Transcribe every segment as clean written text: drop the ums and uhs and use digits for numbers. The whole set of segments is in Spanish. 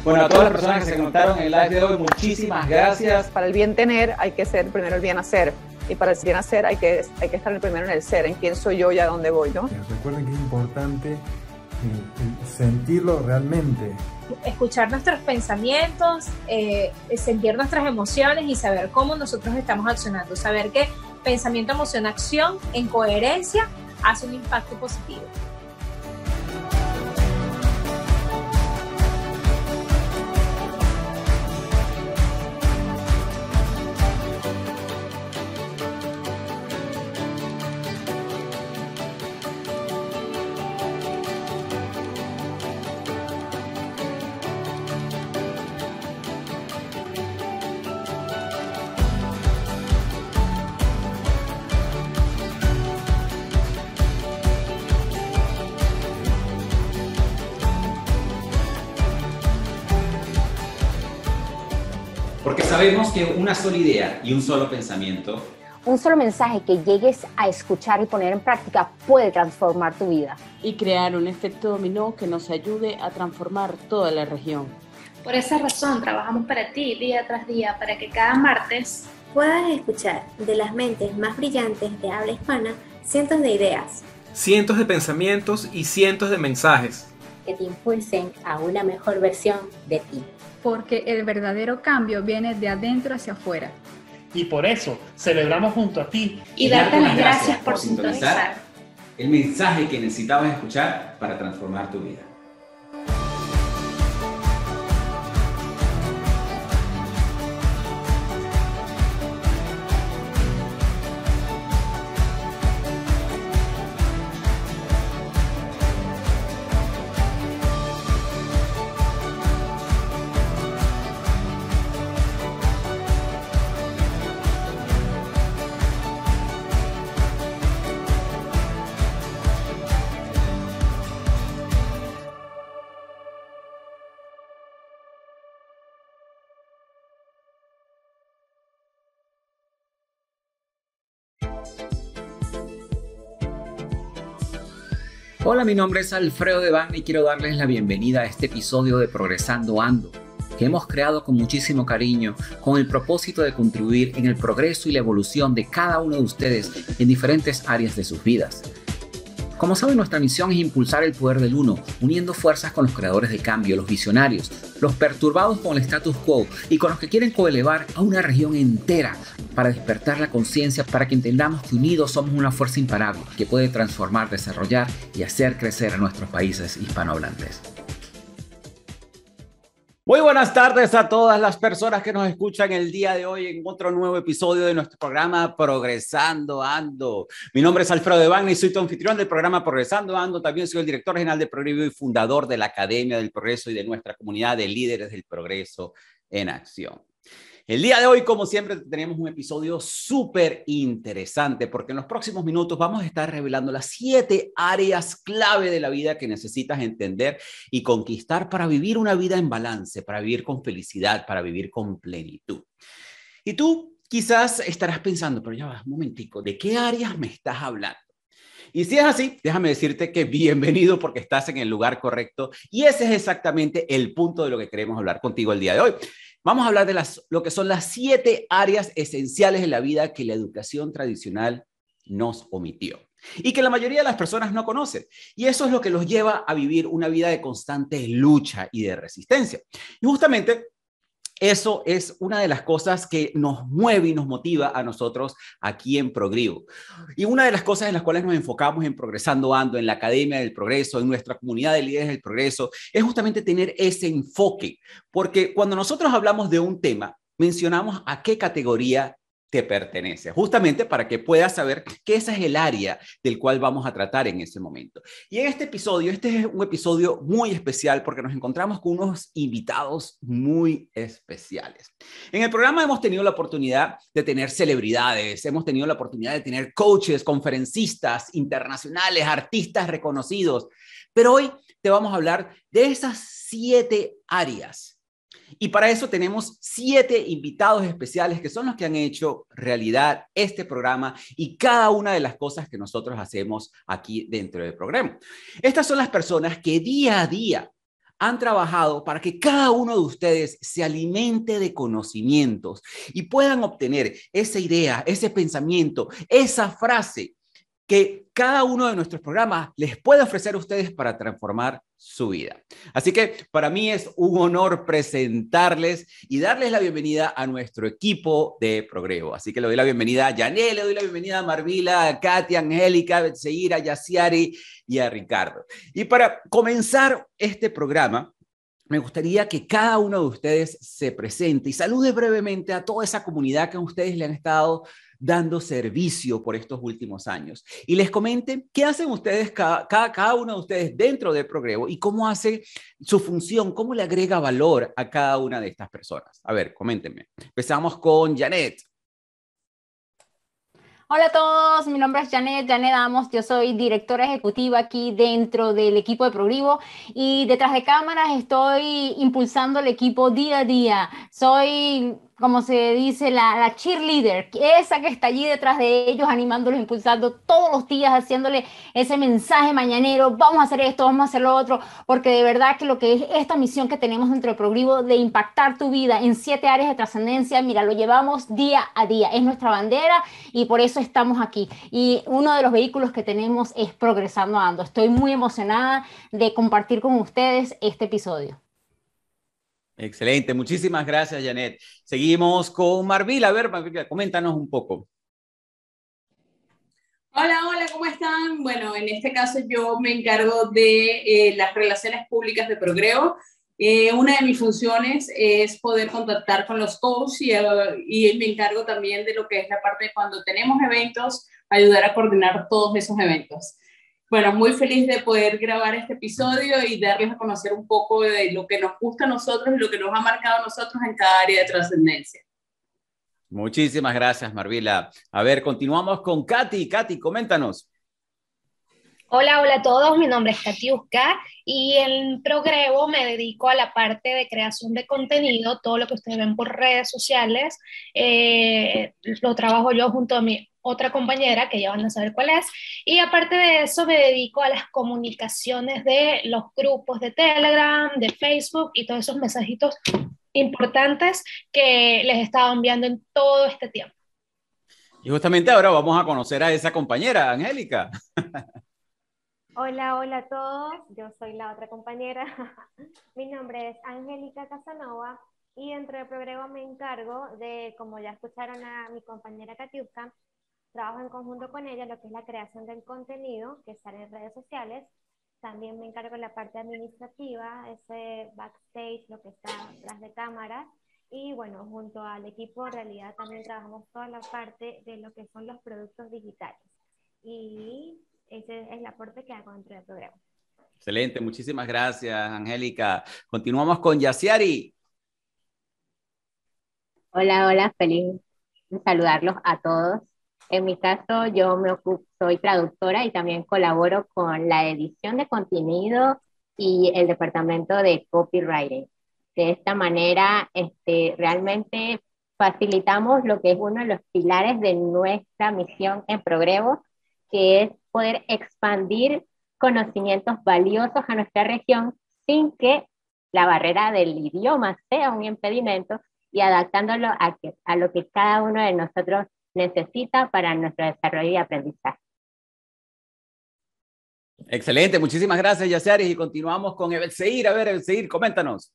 Bueno, a todas las personas que se conectaron en el live de hoy, muchísimas gracias. Para el bien tener hay que ser primero el bien hacer. Y para el bien hacer hay que estar primero en el ser, en quién soy yo y a dónde voy, ¿no? Recuerden que es importante sentirlo realmente. Escuchar nuestros pensamientos, sentir nuestras emociones y saber cómo nosotros estamos accionando. Saber que pensamiento, emoción, acción en coherencia hace un impacto positivo. Porque sabemos que una sola idea y un solo pensamiento, un solo mensaje que llegues a escuchar y poner en práctica puede transformar tu vida. Y crear un efecto dominó que nos ayude a transformar toda la región. Por esa razón trabajamos para ti día tras día para que cada martes puedas escuchar de las mentes más brillantes de habla hispana cientos de ideas, cientos de pensamientos y cientos de mensajes que te impulsen a una mejor versión de ti. Porque el verdadero cambio viene de adentro hacia afuera. Y por eso celebramos junto a ti y darte las gracias por sintonizar el mensaje que necesitabas escuchar para transformar tu vida. Hola, mi nombre es Alfredo Devane y quiero darles la bienvenida a este episodio de Progresando Ando, que hemos creado con muchísimo cariño, con el propósito de contribuir en el progreso y la evolución de cada uno de ustedes en diferentes áreas de sus vidas. Como saben, nuestra misión es impulsar el poder del uno, uniendo fuerzas con los creadores de cambio, los visionarios, los perturbados con el status quo y con los que quieren coelevar a una región entera para despertar la conciencia, para que entendamos que unidos somos una fuerza imparable que puede transformar, desarrollar y hacer crecer a nuestros países hispanohablantes. Muy buenas tardes a todas las personas que nos escuchan el día de hoy en otro nuevo episodio de nuestro programa Progresando Ando. Mi nombre es Alfredo Devane y soy tu anfitrión del programa Progresando Ando. También soy el director general de Progreso y fundador de la Academia del Progreso y de nuestra comunidad de líderes del progreso en acción. El día de hoy, como siempre, tenemos un episodio súper interesante porque en los próximos minutos vamos a estar revelando las 7 áreas clave de la vida que necesitas entender y conquistar para vivir una vida en balance, para vivir con felicidad, para vivir con plenitud. Y tú quizás estarás pensando, pero ya va, un momentico, ¿de qué áreas me estás hablando? Y si es así, déjame decirte que bienvenido porque estás en el lugar correcto y ese es exactamente el punto de lo que queremos hablar contigo el día de hoy. Vamos a hablar de lo que son las 7 áreas esenciales de la vida que la educación tradicional nos omitió y que la mayoría de las personas no conocen. Y eso es lo que los lleva a vivir una vida de constante lucha y de resistencia. Y justamente eso es una de las cosas que nos mueve y nos motiva a nosotros aquí en Progrivo. Y una de las cosas en las cuales nos enfocamos en Progresando Ando, en la Academia del Progreso, en nuestra comunidad de líderes del progreso, es justamente tener ese enfoque. Porque cuando nosotros hablamos de un tema, mencionamos a qué categoría te pertenece, justamente para que puedas saber que esa es el área del cual vamos a tratar en ese momento. Y en este episodio, este es un episodio muy especial porque nos encontramos con unos invitados muy especiales. En el programa hemos tenido la oportunidad de tener celebridades, hemos tenido la oportunidad de tener coaches, conferencistas internacionales, artistas reconocidos, pero hoy te vamos a hablar de esas 7 áreas. Y para eso tenemos 7 invitados especiales que son los que han hecho realidad este programa y cada una de las cosas que nosotros hacemos aquí dentro del programa. Estas son las personas que día a día han trabajado para que cada uno de ustedes se alimente de conocimientos y puedan obtener esa idea, ese pensamiento, esa frase que cada uno de nuestros programas les puede ofrecer a ustedes para transformar su vida. Así que para mí es un honor presentarles y darles la bienvenida a nuestro equipo de Progrevo. Así que le doy la bienvenida a Janet, le doy la bienvenida a Marvila, a Katy, a Angélica, a Betseir, a Yaciari y a Ricardo. Y para comenzar este programa, me gustaría que cada uno de ustedes se presente y salude brevemente a toda esa comunidad que a ustedes le han estado dando servicio por estos últimos años. Y les comenten qué hacen ustedes, cada uno de ustedes dentro de Progrevo y cómo hace su función, cómo le agrega valor a cada una de estas personas. A ver, coméntenme. Empezamos con Janet. Hola a todos, mi nombre es Janet Amos, yo soy directora ejecutiva aquí dentro del equipo de Progrevo y detrás de cámaras estoy impulsando el equipo día a día. Soy, como se dice, la cheerleader, esa que está allí detrás de ellos, animándolos, impulsando todos los días, haciéndole ese mensaje mañanero, vamos a hacer esto, vamos a hacer lo otro, porque de verdad que lo que es esta misión que tenemos dentro de Progrevo de impactar tu vida en 7 áreas de trascendencia, mira, lo llevamos día a día, es nuestra bandera y por eso estamos aquí. Y uno de los vehículos que tenemos es Progresando Ando. Estoy muy emocionada de compartir con ustedes este episodio. Excelente, muchísimas gracias, Janet. Seguimos con Marvila. A ver, Marvila, coméntanos un poco. Hola, hola, ¿cómo están? Bueno, en este caso yo me encargo de las relaciones públicas de Progrevo. Una de mis funciones es poder contactar con los coaches y me encargo también de lo que es la parte de cuando tenemos eventos, ayudar a coordinar todos esos eventos. Bueno, muy feliz de poder grabar este episodio y darles a conocer un poco de lo que nos gusta a nosotros y lo que nos ha marcado a nosotros en cada área de trascendencia. Muchísimas gracias, Marvila. A ver, continuamos con Katy. Katy, coméntanos. Hola, hola a todos, mi nombre es Katiuska y en Progrevo me dedico a la parte de creación de contenido, todo lo que ustedes ven por redes sociales, lo trabajo yo junto a mi otra compañera, que ya van a saber cuál es, y aparte de eso me dedico a las comunicaciones de los grupos de Telegram, de Facebook y todos esos mensajitos importantes que les he estado enviando en todo este tiempo. Y justamente ahora vamos a conocer a esa compañera, Angélica. Hola, hola a todos, yo soy la otra compañera. Mi nombre es Angélica Casanova y dentro de Progrevo me encargo de, como ya escucharon a mi compañera Katiuska, trabajo en conjunto con ella lo que es la creación del contenido que sale en redes sociales. También me encargo de la parte administrativa, ese backstage, lo que está detrás de cámaras. Y bueno, junto al equipo en realidad también trabajamos toda la parte de lo que son los productos digitales. Y ese es el aporte que hago dentro del programa. Excelente, muchísimas gracias, Angélica. Continuamos con Yaciari. Hola, hola, feliz de saludarlos a todos. En mi caso, soy traductora y también colaboro con la edición de contenido y el departamento de copywriting. De esta manera, realmente facilitamos lo que es uno de los pilares de nuestra misión en Progrevo, que es poder expandir conocimientos valiosos a nuestra región sin que la barrera del idioma sea un impedimento y adaptándolo a lo que cada uno de nosotros necesita para nuestro desarrollo y aprendizaje. Excelente, muchísimas gracias, Yaciari. Y continuamos con Ebelseir. A ver, Ebelseir, coméntanos.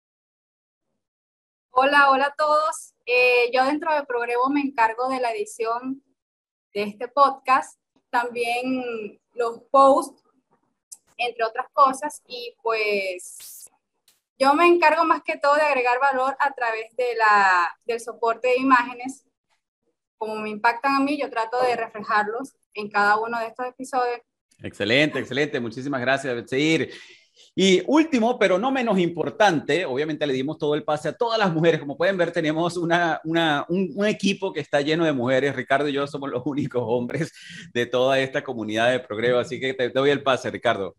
Hola, hola a todos. Yo dentro de Progrevo me encargo de la edición de este podcast, también los posts, entre otras cosas, y pues yo me encargo más que todo de agregar valor a través de del soporte de imágenes. Como me impactan a mí, yo trato de reflejarlos en cada uno de estos episodios. Excelente, excelente. Muchísimas gracias, Betseir. Y último, pero no menos importante, obviamente le dimos todo el pase a todas las mujeres. Como pueden ver, tenemos un equipo que está lleno de mujeres. Ricardo y yo somos los únicos hombres de toda esta comunidad de Progrevo. Así que te doy el pase, Ricardo.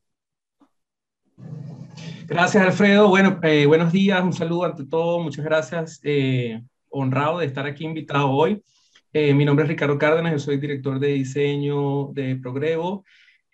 Gracias, Alfredo. Bueno, buenos días, un saludo ante todo. Muchas gracias. Honrado de estar aquí invitado hoy. Mi nombre es Ricardo Cárdenas, yo soy director de diseño de Progrevo.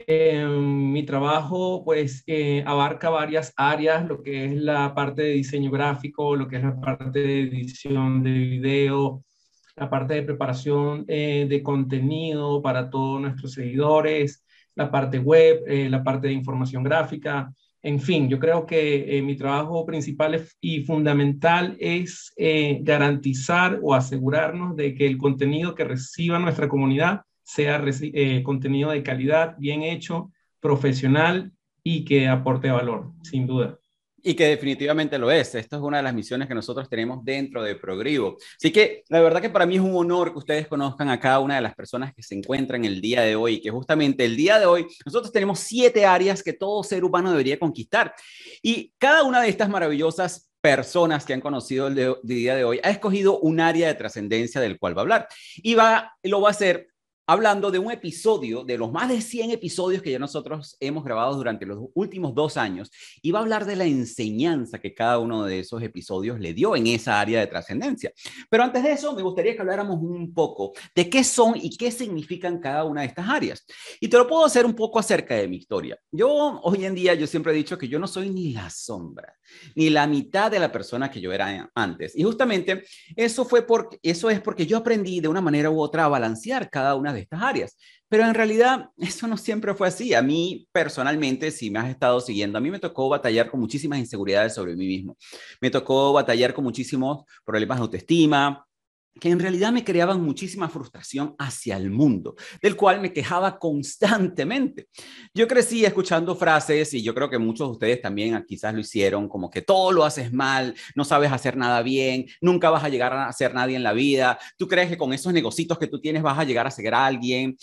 Mi trabajo pues abarca varias áreas, lo que es la parte de diseño gráfico, lo que es la parte de edición de video, la parte de preparación de contenido para todos nuestros seguidores, la parte web, la parte de información gráfica. En fin, yo creo que mi trabajo principal y fundamental es garantizar o asegurarnos de que el contenido que reciba nuestra comunidad sea contenido de calidad, bien hecho, profesional y que aporte valor, sin duda. Y que definitivamente lo es. Esto es una de las misiones que nosotros tenemos dentro de Progrivo. Así que la verdad que para mí es un honor que ustedes conozcan a cada una de las personas que se encuentran el día de hoy, que justamente el día de hoy nosotros tenemos 7 áreas que todo ser humano debería conquistar. Y cada una de estas maravillosas personas que han conocido el día de hoy ha escogido un área de trascendencia del cual va a hablar. Y lo va a hacer hablando de un episodio, de los más de 100 episodios que ya nosotros hemos grabado durante los últimos 2 años, y va a hablar de la enseñanza que cada uno de esos episodios le dio en esa área de trascendencia. Pero antes de eso, me gustaría que habláramos un poco de qué son y qué significan cada una de estas áreas. Y te lo puedo hacer un poco acerca de mi historia. Hoy en día, yo siempre he dicho que yo no soy ni la sombra, ni la mitad de la persona que yo era antes. Y justamente eso es porque yo aprendí de una manera u otra a balancear cada una de estas áreas. Pero en realidad eso no siempre fue así. A mí personalmente, si me has estado siguiendo, a mí me tocó batallar con muchísimas inseguridades sobre mí mismo. Me tocó batallar con muchísimos problemas de autoestima, que en realidad me creaban muchísima frustración hacia el mundo, del cual me quejaba constantemente. Yo crecí escuchando frases, y yo creo que muchos de ustedes también quizás lo hicieron, como que todo lo haces mal, no sabes hacer nada bien, nunca vas a llegar a ser nadie en la vida, tú crees que con esos negocios que tú tienes vas a llegar a ser alguien.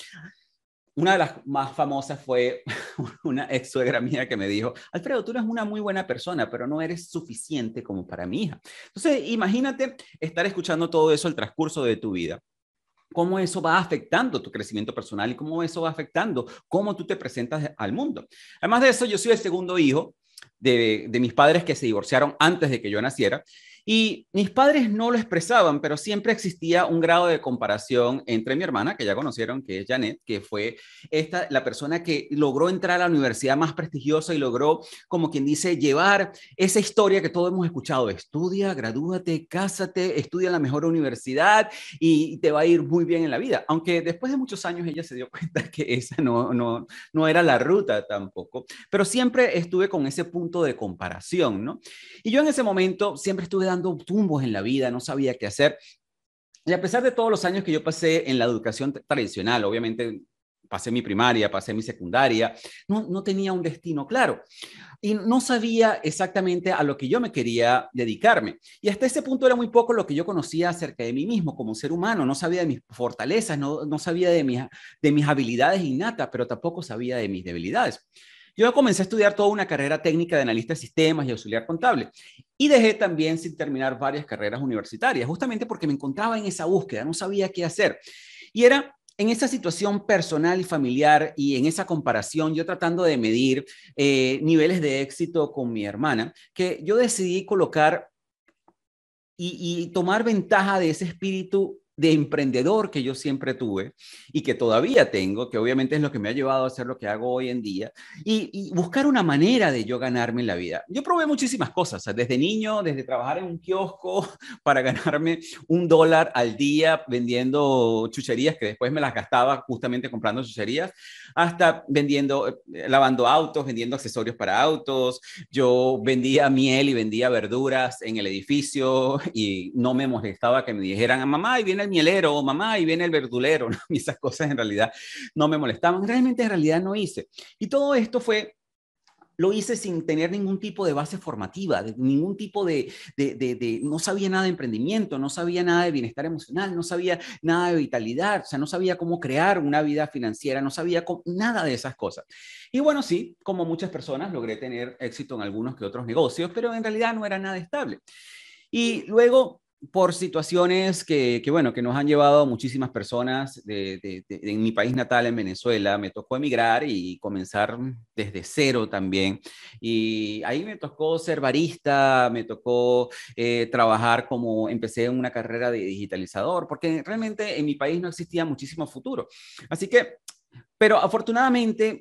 Una de las más famosas fue una ex suegra mía que me dijo: Alfredo, tú eres una muy buena persona, pero no eres suficiente como para mi hija. Entonces, imagínate estar escuchando todo eso el transcurso de tu vida. Cómo eso va afectando tu crecimiento personal y cómo eso va afectando cómo tú te presentas al mundo. Además de eso, yo soy el segundo hijo de mis padres que se divorciaron antes de que yo naciera. Y mis padres no lo expresaban, pero siempre existía un grado de comparación entre mi hermana, que ya conocieron, que es Janet, que fue la persona que logró entrar a la universidad más prestigiosa y logró, como quien dice, llevar esa historia que todos hemos escuchado: estudia, gradúate, cásate, estudia en la mejor universidad y te va a ir muy bien en la vida. Aunque después de muchos años ella se dio cuenta que esa no era la ruta tampoco, pero siempre estuve con ese punto de comparación, ¿no? Y yo en ese momento siempre estuve dando tumbos en la vida, no sabía qué hacer. Y a pesar de todos los años que yo pasé en la educación tradicional, obviamente pasé mi primaria, pasé mi secundaria, no tenía un destino claro. Y no sabía exactamente a lo que yo me quería dedicarme. Y hasta ese punto era muy poco lo que yo conocía acerca de mí mismo como ser humano. No sabía de mis fortalezas, no sabía de mis habilidades innatas, pero tampoco sabía de mis debilidades. Yo comencé a estudiar toda una carrera técnica de analista de sistemas y auxiliar contable. Y dejé también sin terminar varias carreras universitarias, justamente porque me encontraba en esa búsqueda, no sabía qué hacer. Y era en esa situación personal y familiar y en esa comparación, yo tratando de medir niveles de éxito con mi hermana, que yo decidí colocar y tomar ventaja de ese espíritu de emprendedor que yo siempre tuve y que todavía tengo, que obviamente es lo que me ha llevado a hacer lo que hago hoy en día, y buscar una manera de yo ganarme la vida. Yo probé muchísimas cosas, desde niño, desde trabajar en un kiosco para ganarme $1 al día vendiendo chucherías que después me las gastaba justamente comprando chucherías, hasta lavando autos, vendiendo accesorios para autos. Yo vendía miel y vendía verduras en el edificio y no me molestaba que me dijeran: mamá, y viene el mielero, o mamá, y viene el verdulero, ¿no? Y esas cosas en realidad no me molestaban. Realmente en realidad no hice. Y todo esto lo hice sin tener ningún tipo de base formativa, ningún tipo no sabía nada de emprendimiento, no sabía nada de bienestar emocional, no sabía nada de vitalidad, o sea, no sabía cómo crear una vida financiera, no sabía nada de esas cosas. Y bueno, sí, como muchas personas, logré tener éxito en algunos que otros negocios, pero en realidad no era nada estable. Y luego, por situaciones que nos han llevado a muchísimas personas en mi país natal, en Venezuela, me tocó emigrar y comenzar desde cero también. Y ahí me tocó ser barista, me tocó trabajar empecé en una carrera de digitalizador, porque realmente en mi país no existía muchísimo futuro. Así que, pero afortunadamente,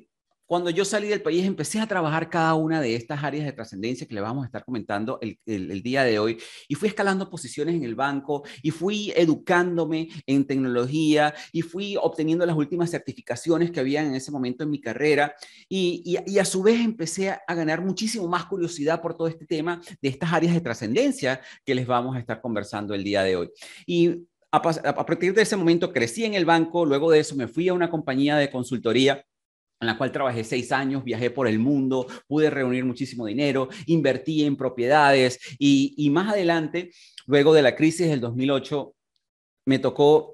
cuando yo salí del país, empecé a trabajar cada una de estas áreas de trascendencia que le vamos a estar comentando el día de hoy, y fui escalando posiciones en el banco, y fui educándome en tecnología, y fui obteniendo las últimas certificaciones que había en ese momento en mi carrera, y a su vez empecé a ganar muchísimo más curiosidad por todo este tema de estas áreas de trascendencia que les vamos a estar conversando el día de hoy. Y a partir de ese momento crecí en el banco, luego de eso me fui a una compañía de consultoría en la cual trabajé 6 años, viajé por el mundo, pude reunir muchísimo dinero, invertí en propiedades y más adelante, luego de la crisis del 2008, me tocó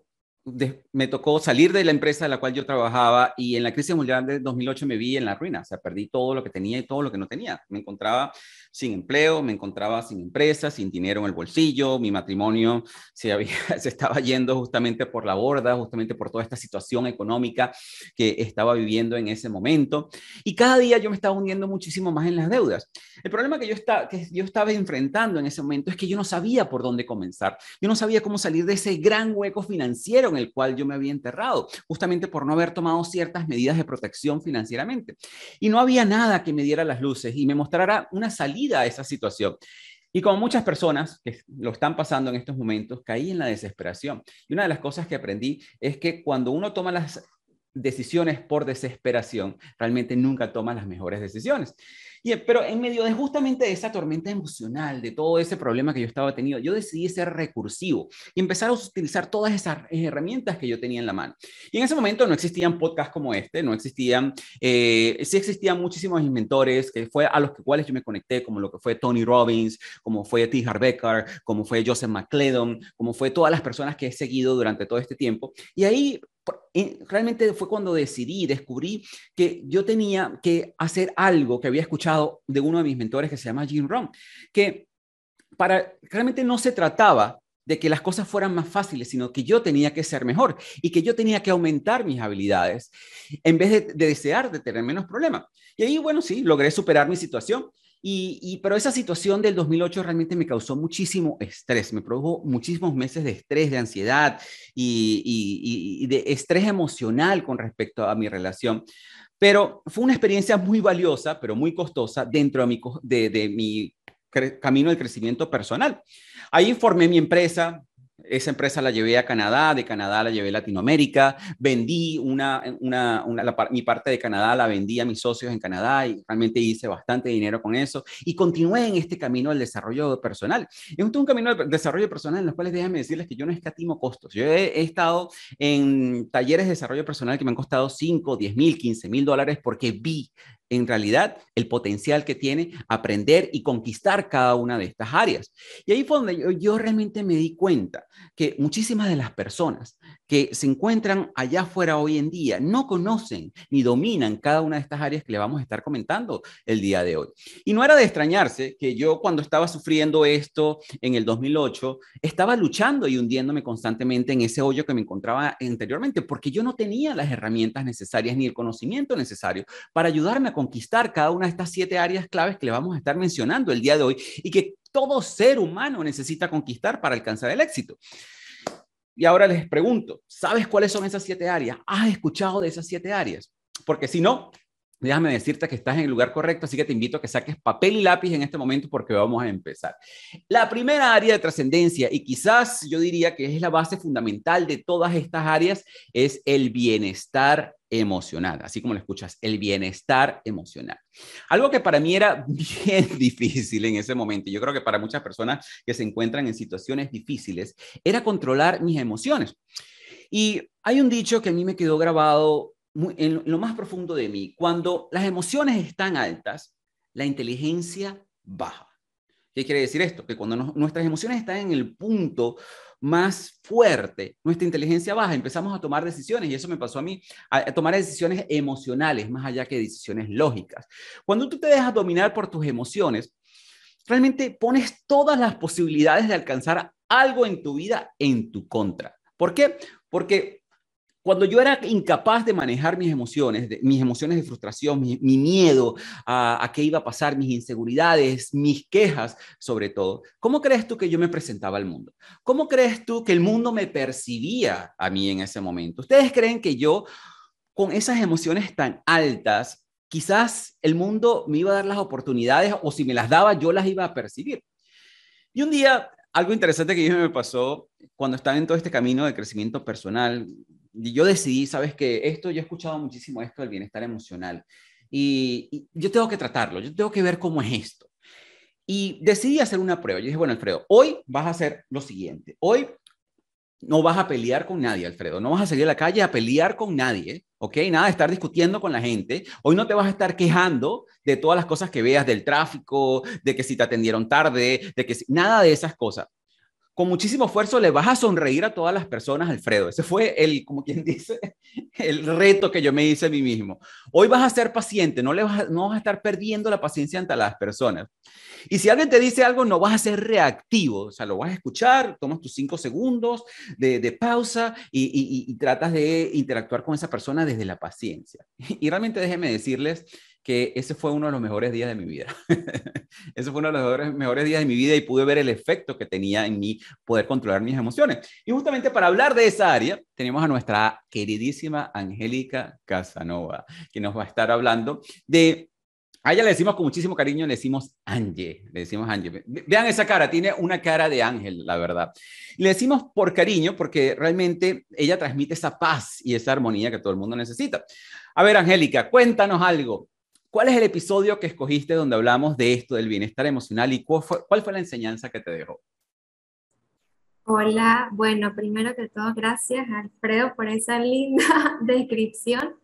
salir de la empresa en la cual yo trabajaba, y en la crisis mundial del 2008 me vi en la ruina. O sea, perdí todo lo que tenía y todo lo que no tenía. Me encontraba sin empleo, me encontraba sin empresa, sin dinero en el bolsillo. Mi matrimonio se estaba yendo justamente por la borda, justamente por toda esta situación económica que estaba viviendo en ese momento. Y cada día yo me estaba hundiendo muchísimo más en las deudas. El problema que yo estaba enfrentando en ese momento es que yo no sabía por dónde comenzar. Yo no sabía cómo salir de ese gran hueco financiero en el cual yo me había enterrado, justamente por no haber tomado ciertas medidas de protección financieramente. Y no había nada que me diera las luces y me mostrara una salida a esa situación. Y como muchas personas que lo están pasando en estos momentos, caí en la desesperación. Y una de las cosas que aprendí es que cuando uno toma las decisiones por desesperación, realmente nunca toma las mejores decisiones. Pero en medio de justamente esa tormenta emocional, de todo ese problema que yo estaba teniendo, yo decidí ser recursivo y empezar a utilizar todas esas herramientas que yo tenía en la mano. Y en ese momento no existían podcasts como este, no existían, sí existían muchísimos inventores, que fue a los cuales yo me conecté, como lo que fue Tony Robbins, como fue T. Harv Eker, como fue Joseph McClellan, como fue todas las personas que he seguido durante todo este tiempo. Y ahí realmente fue cuando descubrí que yo tenía que hacer algo que había escuchado de uno de mis mentores que se llama Jim Rohn, que realmente no se trataba de que las cosas fueran más fáciles, sino que yo tenía que ser mejor y que yo tenía que aumentar mis habilidades en vez de desear de tener menos problemas. Y ahí, bueno, sí, logré superar mi situación. Pero esa situación del 2008 realmente me causó muchísimo estrés, me produjo muchísimos meses de estrés, de ansiedad y de estrés emocional con respecto a mi relación. Pero fue una experiencia muy valiosa, pero muy costosa dentro de mi camino del crecimiento personal. Ahí formé mi empresa. Esa empresa la llevé a Canadá, de Canadá la llevé a Latinoamérica, vendí mi parte de Canadá, la vendí a mis socios en Canadá y realmente hice bastante dinero con eso y continué en este camino del desarrollo personal. Es un camino de desarrollo personal en los cuales déjenme decirles que yo no escatimo costos. Yo he estado en talleres de desarrollo personal que me han costado 5, 10 mil, 15 mil dólares porque vi en realidad el potencial que tiene aprender y conquistar cada una de estas áreas. Y ahí fue donde yo realmente me di cuenta que muchísimas de las personas que se encuentran allá afuera hoy en día no conocen ni dominan cada una de estas áreas que le vamos a estar comentando el día de hoy. Y no era de extrañarse que yo, cuando estaba sufriendo esto en el 2008, estaba luchando y hundiéndome constantemente en ese hoyo que me encontraba anteriormente, porque yo no tenía las herramientas necesarias ni el conocimiento necesario para ayudarme a conquistar cada una de estas 7 áreas claves que le vamos a estar mencionando el día de hoy y que todo ser humano necesita conquistar para alcanzar el éxito. Y ahora les pregunto, ¿sabes cuáles son esas 7 áreas? ¿Has escuchado de esas 7 áreas? Porque si no, déjame decirte que estás en el lugar correcto, así que te invito a que saques papel y lápiz en este momento porque vamos a empezar. La primera área de trascendencia, y quizás yo diría que es la base fundamental de todas estas áreas, es el bienestar emocional, así como lo escuchas, el bienestar emocional. Algo que para mí era bien difícil en ese momento, y yo creo que para muchas personas que se encuentran en situaciones difíciles, era controlar mis emociones. Y hay un dicho que a mí me quedó grabado en lo más profundo de mí: cuando las emociones están altas, la inteligencia baja. ¿Qué quiere decir esto? Que cuando nuestras emociones están en el punto más fuerte, nuestra inteligencia baja, empezamos a tomar decisiones, y eso me pasó a mí, a tomar decisiones emocionales más allá que decisiones lógicas. Cuando tú te dejas dominar por tus emociones, realmente pones todas las posibilidades de alcanzar algo en tu vida en tu contra. ¿Por qué? Porque cuando yo era incapaz de manejar mis emociones de frustración, mi miedo a qué iba a pasar, mis inseguridades, mis quejas sobre todo, ¿cómo crees tú que yo me presentaba al mundo? ¿Cómo crees tú que el mundo me percibía a mí en ese momento? ¿Ustedes creen que yo, con esas emociones tan altas, quizás el mundo me iba a dar las oportunidades o si me las daba, yo las iba a percibir. Y un día, algo interesante que me pasó cuando estaba en todo este camino de crecimiento personal, yo decidí, sabes que esto, yo he escuchado muchísimo esto del bienestar emocional y yo tengo que tratarlo, yo tengo que ver cómo es esto. Y decidí hacer una prueba. Yo dije, bueno, Alfredo, hoy vas a hacer lo siguiente. Hoy no vas a pelear con nadie, Alfredo. No vas a salir a la calle a pelear con nadie, ¿ok? Nada de estar discutiendo con la gente. Hoy no te vas a estar quejando de todas las cosas que veas, del tráfico, de que si te atendieron tarde, de que si... nada de esas cosas. Con muchísimo esfuerzo le vas a sonreír a todas las personas, Alfredo. Ese fue el, como quien dice, el reto que yo me hice a mí mismo. Hoy vas a ser paciente, no vas a estar perdiendo la paciencia ante las personas. Y si alguien te dice algo, no vas a ser reactivo, o sea, lo vas a escuchar, tomas tus 5 segundos de pausa y tratas de interactuar con esa persona desde la paciencia. Y realmente déjenme decirles que ese fue uno de los mejores días de mi vida. Ese fue uno de los mejores días de mi vida y pude ver el efecto que tenía en mí poder controlar mis emociones. Y justamente para hablar de esa área, tenemos a nuestra queridísima Angélica Casanova, que nos va a estar hablando de... A ella le decimos con muchísimo cariño, le decimos Angie, le decimos Angie. Vean esa cara, tiene una cara de ángel, la verdad. Y le decimos por cariño porque realmente ella transmite esa paz y esa armonía que todo el mundo necesita. A ver, Angélica, cuéntanos algo. ¿Cuál es el episodio que escogiste donde hablamos de esto, del bienestar emocional y cuál fue la enseñanza que te dejó? Hola, bueno, primero que todo, gracias Alfredo por esa linda descripción.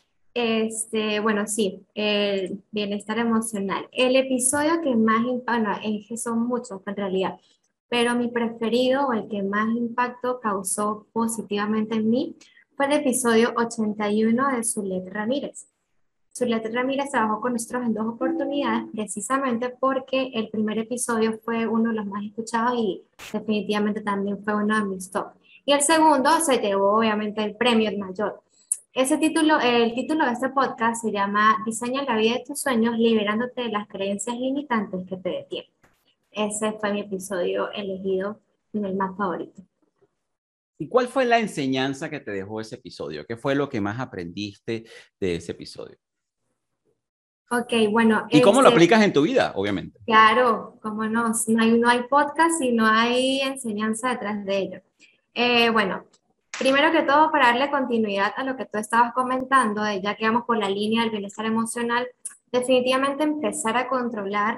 Bueno, sí, el bienestar emocional. El episodio que más impacta, es que son muchos en realidad, pero mi preferido o el que más impacto causó positivamente en mí fue el episodio 81 de Zulette Ramírez. Zulette Ramírez trabajó con nosotros en 2 oportunidades, precisamente porque el primer episodio fue uno de los más escuchados y definitivamente también fue uno de mis top. Y el segundo se llevó obviamente el premio el mayor. El título de este podcast se llama Diseña la vida de tus sueños, liberándote de las creencias limitantes que te detienen. Ese fue mi episodio elegido en el más favorito. ¿Y cuál fue la enseñanza que te dejó ese episodio? ¿Qué fue lo que más aprendiste de ese episodio? Ok, bueno. ¿Y cómo lo aplicas en tu vida, obviamente? Claro, cómo no. No hay podcast y no hay enseñanza detrás de ello. Bueno, primero que todo, para darle continuidad a lo que tú estabas comentando, ya que vamos por la línea del bienestar emocional, definitivamente empezar a controlar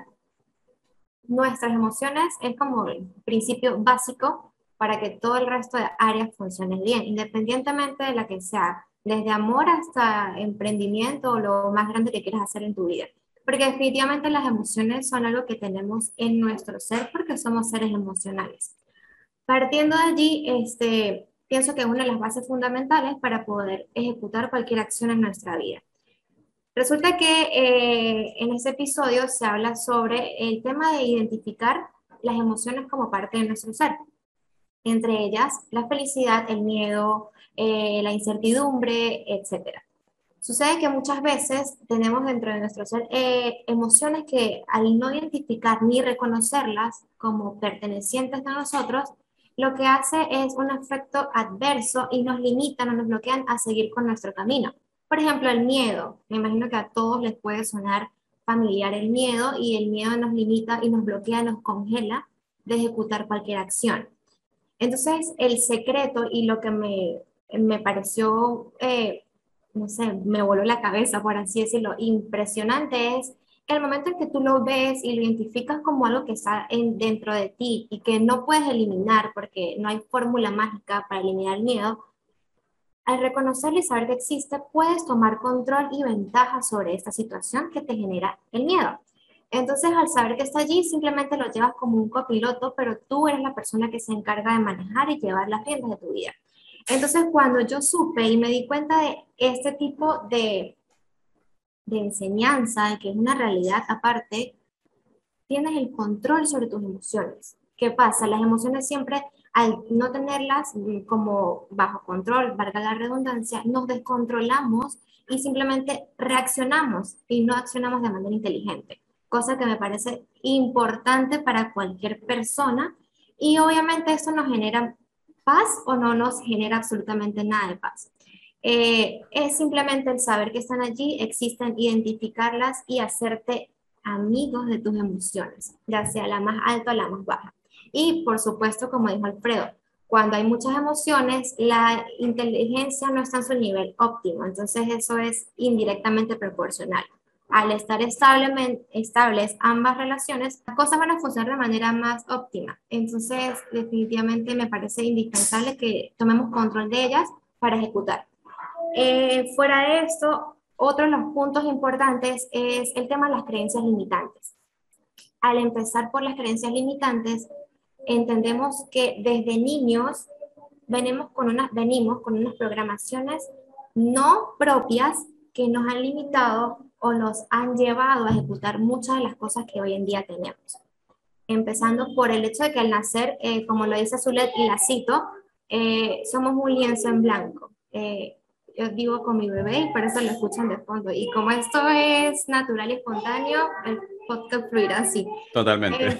nuestras emociones es como el principio básico para que todo el resto de áreas funcionen bien, independientemente de la que sea, desde amor hasta emprendimiento o lo más grande que quieras hacer en tu vida. Porque definitivamente las emociones son algo que tenemos en nuestro ser porque somos seres emocionales. Partiendo de allí, pienso que es una de las bases fundamentales para poder ejecutar cualquier acción en nuestra vida. Resulta que en ese episodio se habla sobre el tema de identificar las emociones como parte de nuestro ser. Entre ellas, la felicidad, el miedo, la incertidumbre, etc. Sucede que muchas veces tenemos dentro de nuestro ser emociones que al no identificar ni reconocerlas como pertenecientes a nosotros, lo que hace es un efecto adverso y nos limitan o nos bloquean a seguir con nuestro camino. Por ejemplo, el miedo. Me imagino que a todos les puede sonar familiar el miedo y el miedo nos limita y nos bloquea, nos congela de ejecutar cualquier acción. Entonces, el secreto y lo que me pareció, no sé, me voló la cabeza, por así decirlo, impresionante es que al momento en que tú lo ves y lo identificas como algo que está dentro de ti y que no puedes eliminar porque no hay fórmula mágica para eliminar el miedo, al reconocerlo y saber que existe, puedes tomar control y ventaja sobre esta situación que te genera el miedo. Entonces, al saber que está allí, simplemente lo llevas como un copiloto, pero tú eres la persona que se encarga de manejar y llevar las riendas de tu vida. Entonces, cuando yo supe y me di cuenta de este tipo de enseñanza, de que es una realidad aparte, tienes el control sobre tus emociones. ¿Qué pasa? Las emociones siempre, al no tenerlas como bajo control, valga la redundancia, nos descontrolamos y simplemente reaccionamos y no accionamos de manera inteligente. Cosa que me parece importante para cualquier persona y obviamente esto nos genera paz o no nos genera absolutamente nada de paz. Es simplemente el saber que están allí, existen, identificarlas y hacerte amigos de tus emociones, ya sea la más alta o la más baja. Y por supuesto, como dijo Alfredo, cuando hay muchas emociones, la inteligencia no está en su nivel óptimo, entonces eso es indirectamente proporcional. Al estar estables ambas relaciones, las cosas van a funcionar de manera más óptima. Entonces, definitivamente me parece indispensable que tomemos control de ellas para ejecutar. Fuera de esto, otro de los puntos importantes es el tema de las creencias limitantes. Al empezar por las creencias limitantes, entendemos que desde niños venimos con unas programaciones no propias que nos han limitado o nos han llevado a ejecutar muchas de las cosas que hoy en día tenemos. Empezando por el hecho de que al nacer, como lo dice Zulet y la cito, somos un lienzo en blanco. Yo vivo con mi bebé y por eso lo escuchan de fondo. Y como esto es natural y espontáneo, el podcast fluirá así. Totalmente.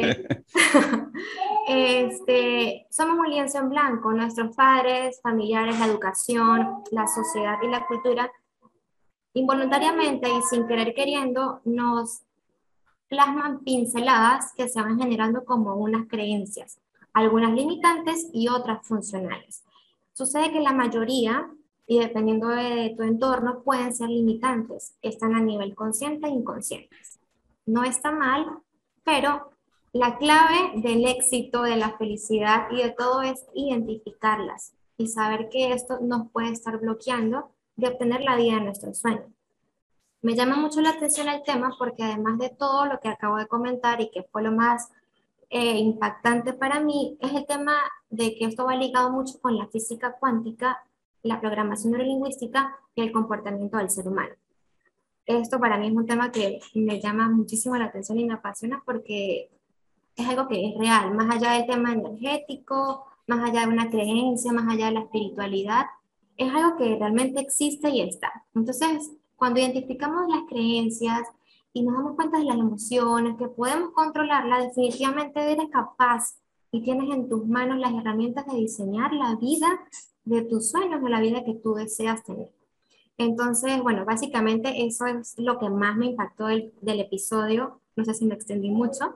Somos un lienzo en blanco. Nuestros padres, familiares, la educación, la sociedad y la cultura, involuntariamente y sin querer queriendo, nos plasman pinceladas que se van generando como unas creencias, algunas limitantes y otras funcionales. Sucede que la mayoría, y dependiendo de tu entorno, pueden ser limitantes, están a nivel consciente e inconsciente. No está mal, pero la clave del éxito, de la felicidad y de todo es identificarlas y saber que esto nos puede estar bloqueando de obtener la vida de nuestros sueños. Me llama mucho la atención el tema porque además de todo lo que acabo de comentar y que fue lo más impactante para mí, es el tema de que esto va ligado mucho con la física cuántica, la programación neurolingüística y el comportamiento del ser humano. Esto para mí es un tema que me llama muchísimo la atención y me apasiona porque es algo que es real, más allá del tema energético, más allá de una creencia, más allá de la espiritualidad, es algo que realmente existe y está. Entonces, cuando identificamos las creencias y nos damos cuenta de las emociones, que podemos controlarlas, definitivamente eres capaz y tienes en tus manos las herramientas de diseñar la vida de tus sueños o la vida que tú deseas tener. Entonces, bueno, básicamente eso es lo que más me impactó del episodio. No sé si me extendí mucho.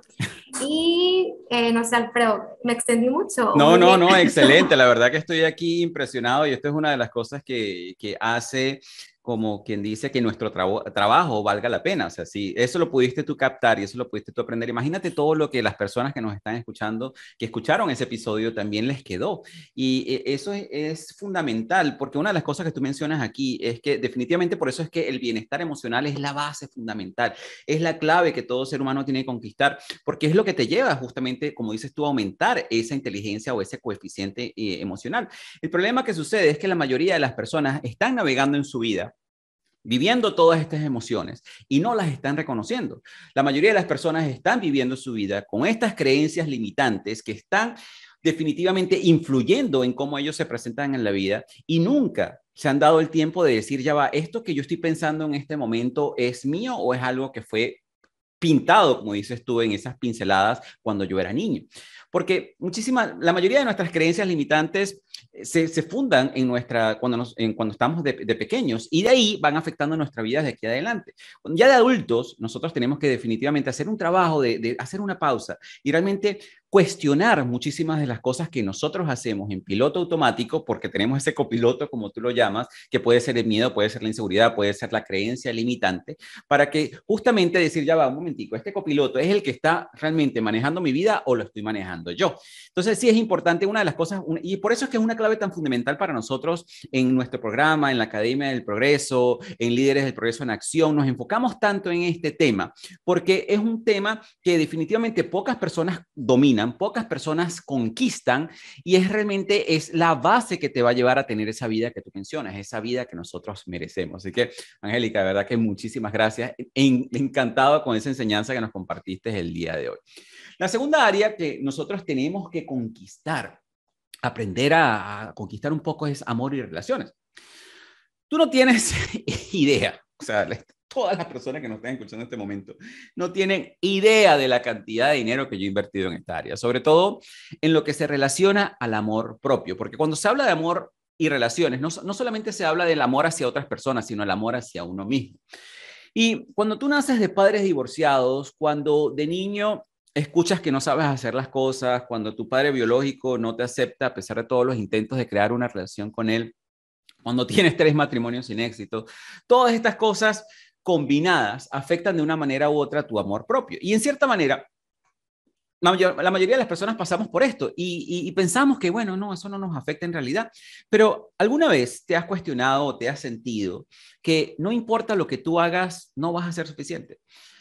Y no sé, Alfredo, ¿me extendí mucho? No, excelente. La verdad que estoy aquí impresionado y esto es una de las cosas que hace como quien dice que nuestro trabajo valga la pena. O sea, si eso lo pudiste tú captar y eso lo pudiste tú aprender, imagínate todo lo que las personas que nos están escuchando, que escucharon ese episodio, también les quedó. Y eso es fundamental, porque una de las cosas que tú mencionas aquí es que definitivamente por eso es que el bienestar emocional es la base fundamental, es la clave que todo ser humano tiene que conquistar, porque es lo que te lleva justamente, como dices tú, a aumentar esa inteligencia o ese coeficiente emocional. El problema que sucede es que la mayoría de las personas están navegando en su vida viviendo todas estas emociones y no las están reconociendo. La mayoría de las personas están viviendo su vida con estas creencias limitantes que están definitivamente influyendo en cómo ellos se presentan en la vida y nunca se han dado el tiempo de decir, ya va, esto que yo estoy pensando en este momento es mío o es algo que fue pintado, como dices tú, en esas pinceladas cuando yo era niño. Porque la mayoría de nuestras creencias limitantes se fundan en cuando estamos de pequeños y de ahí van afectando nuestra vida de aquí adelante. Ya de adultos, nosotros tenemos que definitivamente hacer un trabajo de hacer una pausa y realmente cuestionar muchísimas de las cosas que nosotros hacemos en piloto automático, porque tenemos ese copiloto, como tú lo llamas, que puede ser el miedo, puede ser la inseguridad, puede ser la creencia limitante, para que justamente decir, ya va, un momentico, este copiloto es el que está realmente manejando mi vida o lo estoy manejando yo. Entonces sí es importante una de las cosas, y por eso es que es una clave tan fundamental para nosotros en nuestro programa, en la Academia del Progreso, en Líderes del Progreso en Acción, nos enfocamos tanto en este tema, porque es un tema que definitivamente pocas personas dominan, pocas personas conquistan y realmente es la base que te va a llevar a tener esa vida que tú mencionas, esa vida que nosotros merecemos. Así que, Angélica, de verdad que muchísimas gracias. Encantado con esa enseñanza que nos compartiste el día de hoy. La segunda área que nosotros tenemos que conquistar, aprender a conquistar un poco es amor y relaciones. Tú no tienes idea, o sea, todas las personas que nos están escuchando en este momento no tienen idea de la cantidad de dinero que yo he invertido en esta área, sobre todo en lo que se relaciona al amor propio, porque cuando se habla de amor y relaciones, no solamente se habla del amor hacia otras personas, sino el amor hacia uno mismo. Y cuando tú naces de padres divorciados, cuando de niño escuchas que no sabes hacer las cosas, cuando tu padre biológico no te acepta a pesar de todos los intentos de crear una relación con él, cuando tienes 3 matrimonios sin éxito, todas estas cosas combinadas afectan de una manera u otra tu amor propio. Y en cierta manera, la mayoría de las personas pasamos por esto y pensamos que, bueno, no, eso no nos afecta en realidad. Pero ¿alguna vez te has cuestionado o te has sentido que no importa lo que tú hagas, no vas a ser suficiente?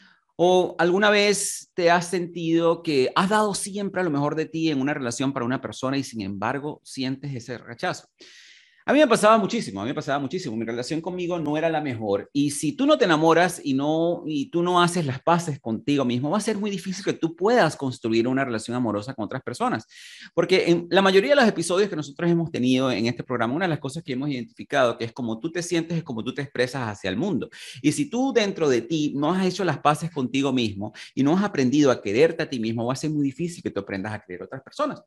¿O alguna vez te has sentido que has dado siempre a lo mejor de ti en una relación para una persona y sin embargo sientes ese rechazo? A mí me pasaba muchísimo, Mi relación conmigo no era la mejor. Y si tú no te enamoras y tú no haces las paces contigo mismo, va a ser muy difícil que tú puedas construir una relación amorosa con otras personas. Porque en la mayoría de los episodios que nosotros hemos tenido en este programa, una de las cosas que hemos identificado, que es como tú te sientes, es como tú te expresas hacia el mundo. Y si tú dentro de ti no has hecho las paces contigo mismo y no has aprendido a quererte a ti mismo, va a ser muy difícil que tú aprendas a querer a otras personas.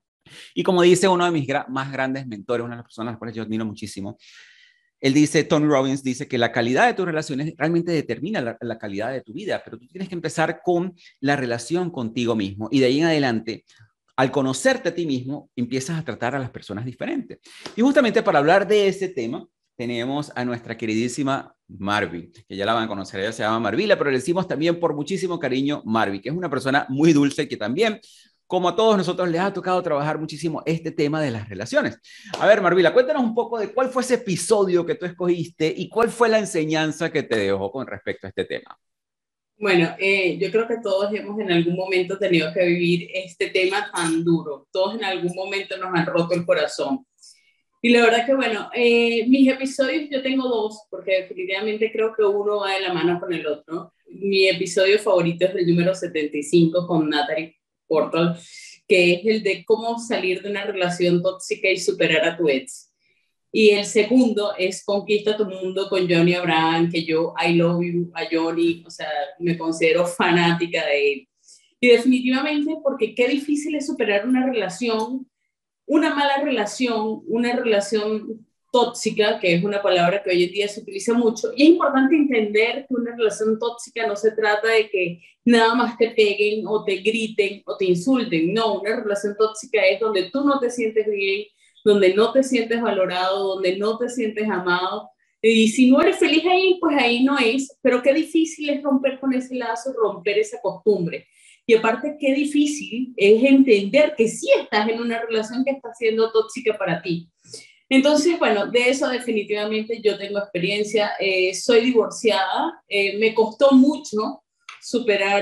Y como dice uno de mis más grandes mentores, una de las personas a las cuales yo admiro muchísimo, él dice, Tony Robbins dice que la calidad de tus relaciones realmente determina la calidad de tu vida, pero tú tienes que empezar con la relación contigo mismo y de ahí en adelante, al conocerte a ti mismo, empiezas a tratar a las personas diferentes. Y justamente para hablar de ese tema, tenemos a nuestra queridísima Marvi, que ya la van a conocer, ella se llama Marvila, pero le decimos también por muchísimo cariño Marvi, que es una persona muy dulce que también, como a todos nosotros, les ha tocado trabajar muchísimo este tema de las relaciones. A ver, Marvila, cuéntanos un poco de cuál fue ese episodio que tú escogiste y cuál fue la enseñanza que te dejó con respecto a este tema. Bueno, yo creo que todos hemos en algún momento tenido que vivir este tema tan duro. Todos en algún momento nos han roto el corazón. Y la verdad que, bueno, mis episodios yo tengo 2, porque definitivamente creo que uno va de la mano con el otro. Mi episodio favorito es el número 75 con Natalie Portal, que es el de cómo salir de una relación tóxica y superar a tu ex. Y el segundo es Conquista tu Mundo con Johnny Abraham, que yo I love you a Johnny, o sea, me considero fanática de él. Y definitivamente porque qué difícil es superar una relación, una mala relación, una relación tóxica, que es una palabra que hoy en día se utiliza mucho, y es importante entender que una relación tóxica no se trata de que nada más te peguen o te griten o te insulten, no, una relación tóxica es donde tú no te sientes bien, donde no te sientes valorado, donde no te sientes amado, y si no eres feliz ahí, pues ahí no es, pero qué difícil es romper con ese lazo, romper esa costumbre. Y aparte, qué difícil es entender que sí estás en una relación que está siendo tóxica para ti. Entonces, bueno, de eso definitivamente yo tengo experiencia. Soy divorciada, me costó mucho superar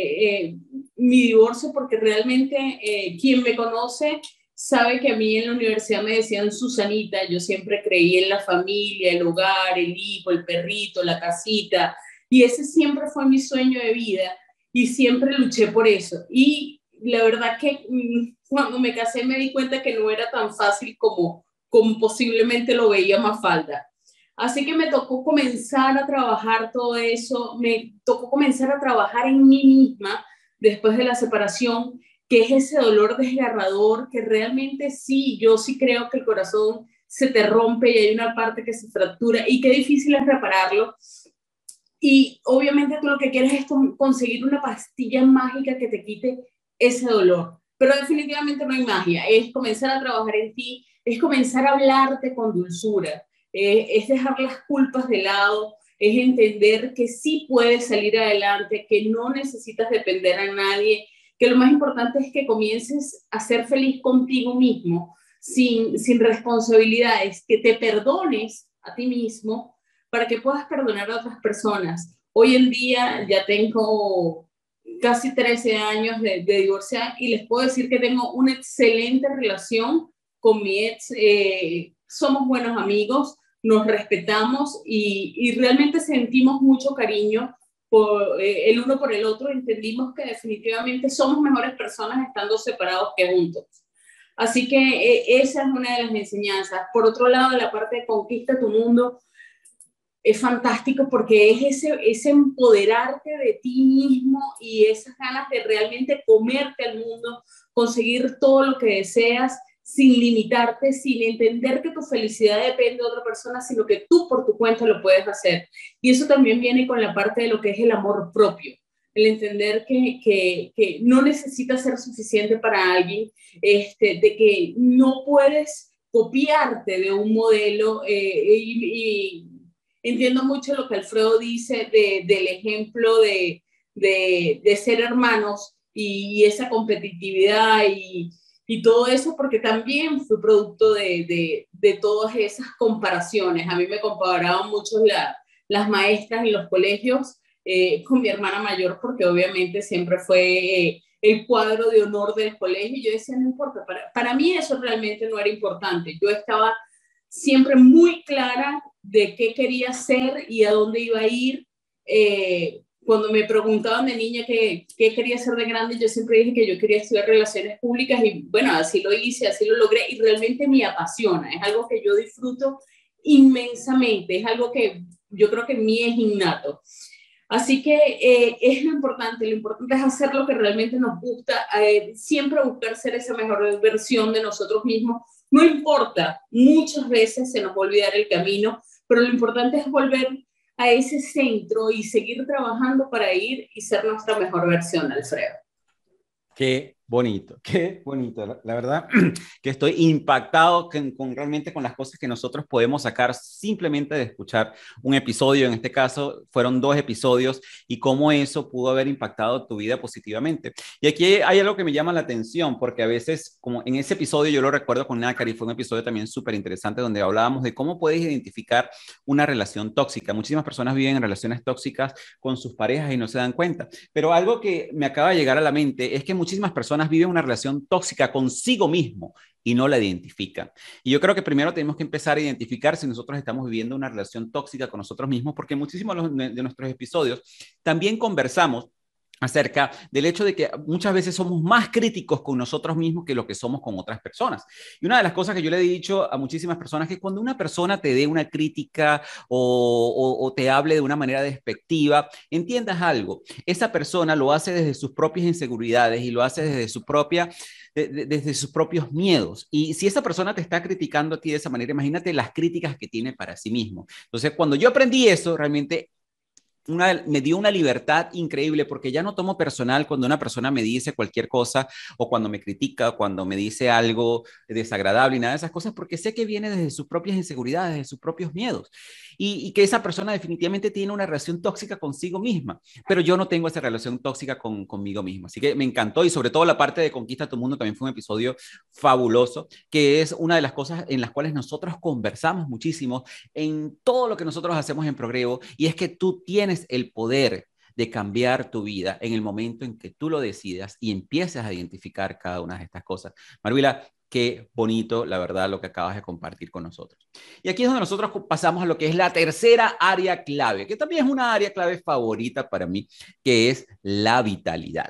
mi divorcio porque realmente quien me conoce sabe que a mí en la universidad me decían Susanita, yo siempre creí en la familia, el hogar, el hijo, el perrito, la casita, y ese siempre fue mi sueño de vida y siempre luché por eso. Y la verdad que cuando me casé me di cuenta que no era tan fácil como posiblemente lo veía Mafalda. Así que me tocó comenzar a trabajar todo eso, me tocó comenzar a trabajar en mí misma después de la separación, que es ese dolor desgarrador que realmente sí, yo sí creo que el corazón se te rompe y hay una parte que se fractura y qué difícil es repararlo. Y obviamente tú lo que quieres es conseguir una pastilla mágica que te quite ese dolor. Pero definitivamente no hay magia, es comenzar a trabajar en ti, es comenzar a hablarte con dulzura, es dejar las culpas de lado, es entender que sí puedes salir adelante, que no necesitas depender a nadie, que lo más importante es que comiences a ser feliz contigo mismo, sin responsabilidades, que te perdones a ti mismo para que puedas perdonar a otras personas. Hoy en día ya tengo casi 13 años de divorciada y les puedo decir que tengo una excelente relación con mi ex, somos buenos amigos, nos respetamos y realmente sentimos mucho cariño el uno por el otro, entendimos que definitivamente somos mejores personas estando separados que juntos. Así que esa es una de las enseñanzas. Por otro lado, la parte de Conquista tu Mundo es fantástico porque es ese empoderarte de ti mismo y esas ganas de realmente comerte al mundo, conseguir todo lo que deseas sin limitarte, sin entender que tu felicidad depende de otra persona, sino que tú por tu cuenta lo puedes hacer. Y eso también viene con la parte de lo que es el amor propio, el entender que no necesitas ser suficiente para alguien, de que no puedes copiarte de un modelo, y entiendo mucho lo que Alfredo dice del ejemplo de ser hermanos y esa competitividad y todo eso, porque también fui producto de todas esas comparaciones. A mí me comparaban mucho las maestras en los colegios con mi hermana mayor, porque obviamente siempre fue el cuadro de honor del colegio. Y yo decía, no importa, para mí eso realmente no era importante. Yo estaba siempre muy clara de qué quería ser y a dónde iba a ir. Cuando me preguntaban de niña qué quería ser de grande, yo siempre dije que yo quería estudiar relaciones públicas y bueno, así lo hice, así lo logré y realmente me apasiona, es algo que yo disfruto inmensamente, es algo que yo creo que en mí es innato. Así que es lo importante es hacer lo que realmente nos gusta, siempre buscar ser esa mejor versión de nosotros mismos, no importa, muchas veces se nos va a olvidar el camino, pero lo importante es volver a ese centro y seguir trabajando para ir y ser nuestra mejor versión, Alfredo. Qué bonito. La verdad que estoy impactado realmente con las cosas que nosotros podemos sacar simplemente de escuchar un episodio. En este caso fueron 2 episodios y cómo eso pudo haber impactado tu vida positivamente. Y aquí hay algo que me llama la atención, porque a veces, como en ese episodio yo lo recuerdo con Nácari, fue un episodio también súper interesante donde hablábamos de cómo puedes identificar una relación tóxica. Muchísimas personas viven en relaciones tóxicas con sus parejas y no se dan cuenta. Pero algo que me acaba de llegar a la mente es que muchísimas personas viven una relación tóxica consigo mismo y no la identifican. Y yo creo que primero tenemos que empezar a identificar si nosotros estamos viviendo una relación tóxica con nosotros mismos, porque muchísimos de nuestros episodios también conversamos acerca del hecho de que muchas veces somos más críticos con nosotros mismos que lo que somos con otras personas. Y una de las cosas que yo le he dicho a muchísimas personas es que cuando una persona te dé una crítica o te hable de una manera despectiva, entiendas algo, esa persona lo hace desde sus propias inseguridades y lo hace desde su propia desde sus propios miedos. Y si esa persona te está criticando a ti de esa manera, imagínate las críticas que tiene para sí mismo. Entonces, cuando yo aprendí eso, realmente me dio una libertad increíble, porque ya no tomo personal cuando una persona me dice cualquier cosa o cuando me critica, o cuando me dice algo desagradable y nada de esas cosas, porque sé que viene desde sus propias inseguridades, de sus propios miedos y que esa persona definitivamente tiene una relación tóxica consigo misma, pero yo no tengo esa relación tóxica conmigo mismo. Así que me encantó, y sobre todo la parte de Conquista tu Mundo también fue un episodio fabuloso, que es una de las cosas en las cuales nosotros conversamos muchísimo en todo lo que nosotros hacemos en Progrevo, y es que tú tienes el poder de cambiar tu vida en el momento en que tú lo decidas y empieces a identificar cada una de estas cosas. Marvila, qué bonito, la verdad, lo que acabas de compartir con nosotros. Y aquí es donde nosotros pasamos a lo que es la tercera área clave, que también es una área clave favorita para mí, que es la vitalidad.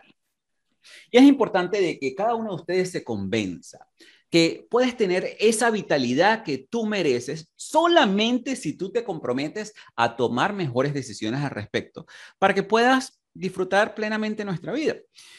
Y es importante de que cada uno de ustedes se convenza que puedes tener esa vitalidad que tú mereces solamente si tú te comprometes a tomar mejores decisiones al respecto, para que puedas disfrutar plenamente nuestra vida.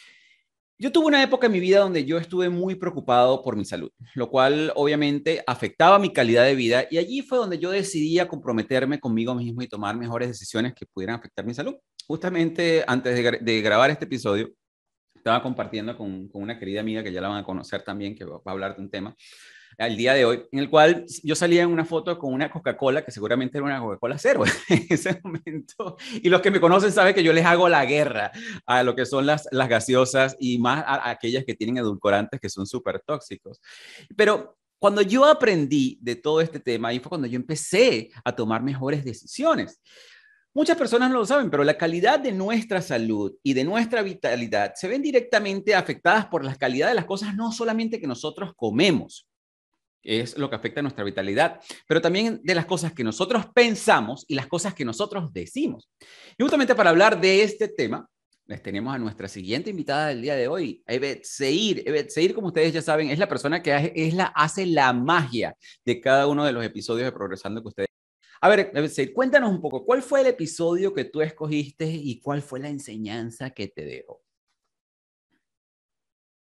Yo tuve una época en mi vida donde yo estuve muy preocupado por mi salud, lo cual obviamente afectaba mi calidad de vida, y allí fue donde yo decidí comprometerme conmigo mismo y tomar mejores decisiones que pudieran afectar mi salud. Justamente antes de grabar este episodio, estaba compartiendo con una querida amiga que ya la van a conocer también, que va a hablar de un tema al día de hoy, en el cual yo salía en una foto con una Coca-Cola, que seguramente era una Coca-Cola cero en ese momento, y los que me conocen saben que yo les hago la guerra a lo que son las gaseosas, y más a aquellas que tienen edulcorantes que son súper tóxicos. Pero cuando yo aprendí de todo este tema, ahí fue cuando yo empecé a tomar mejores decisiones. Muchas personas no lo saben, pero la calidad de nuestra salud y de nuestra vitalidad se ven directamente afectadas por la calidad de las cosas, no solamente que nosotros comemos, es lo que afecta a nuestra vitalidad, pero también de las cosas que nosotros pensamos y las cosas que nosotros decimos. Y justamente para hablar de este tema, les tenemos a nuestra siguiente invitada del día de hoy, Evet Seir. Evet Seir, como ustedes ya saben, es la persona que hace la magia de cada uno de los episodios de Progresando que ustedes. A ver, Evet Seir, cuéntanos un poco, ¿cuál fue el episodio que tú escogiste y cuál fue la enseñanza que te dejó?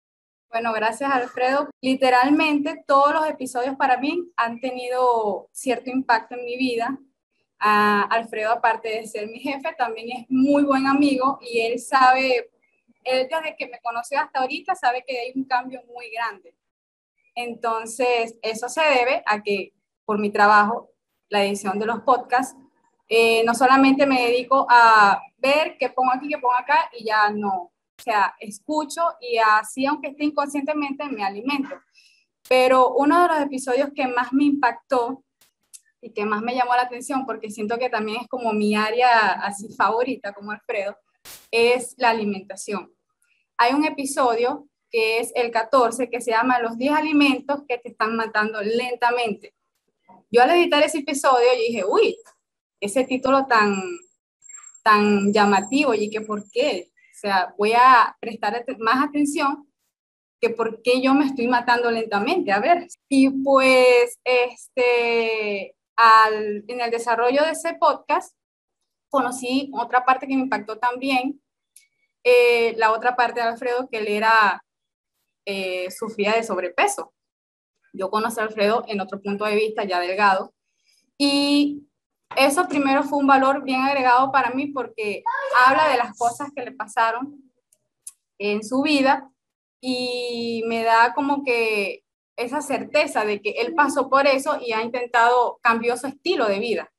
Bueno, gracias Alfredo. Literalmente todos los episodios para mí han tenido cierto impacto en mi vida. Alfredo, aparte de ser mi jefe, también es muy buen amigo y él sabe, él desde que me conoció hasta ahorita sabe que hay un cambio muy grande. Entonces, eso se debe a que por mi trabajo, la edición de los podcasts, no solamente me dedico a ver qué pongo aquí, qué pongo acá y ya no. O sea, escucho y así, aunque esté inconscientemente, me alimento. Pero uno de los episodios que más me impactó y que más me llamó la atención, porque siento que también es como mi área así favorita, como Alfredo, es la alimentación. Hay un episodio que es el 14, que se llama Los 10 alimentos que te están matando lentamente. Yo al editar ese episodio, yo dije, uy, ese título tan llamativo, y que ¿por qué? O sea, voy a prestar más atención que por qué yo me estoy matando lentamente, a ver. Y pues, en el desarrollo de ese podcast, conocí otra parte que me impactó también, la otra parte de Alfredo, que él sufría de sobrepeso. Yo conocí a Alfredo en otro punto de vista, ya delgado, y eso primero fue un valor bien agregado para mí porque habla de las cosas que le pasaron en su vida y me da como que esa certeza de que él pasó por eso y ha intentado cambiar su estilo de vida.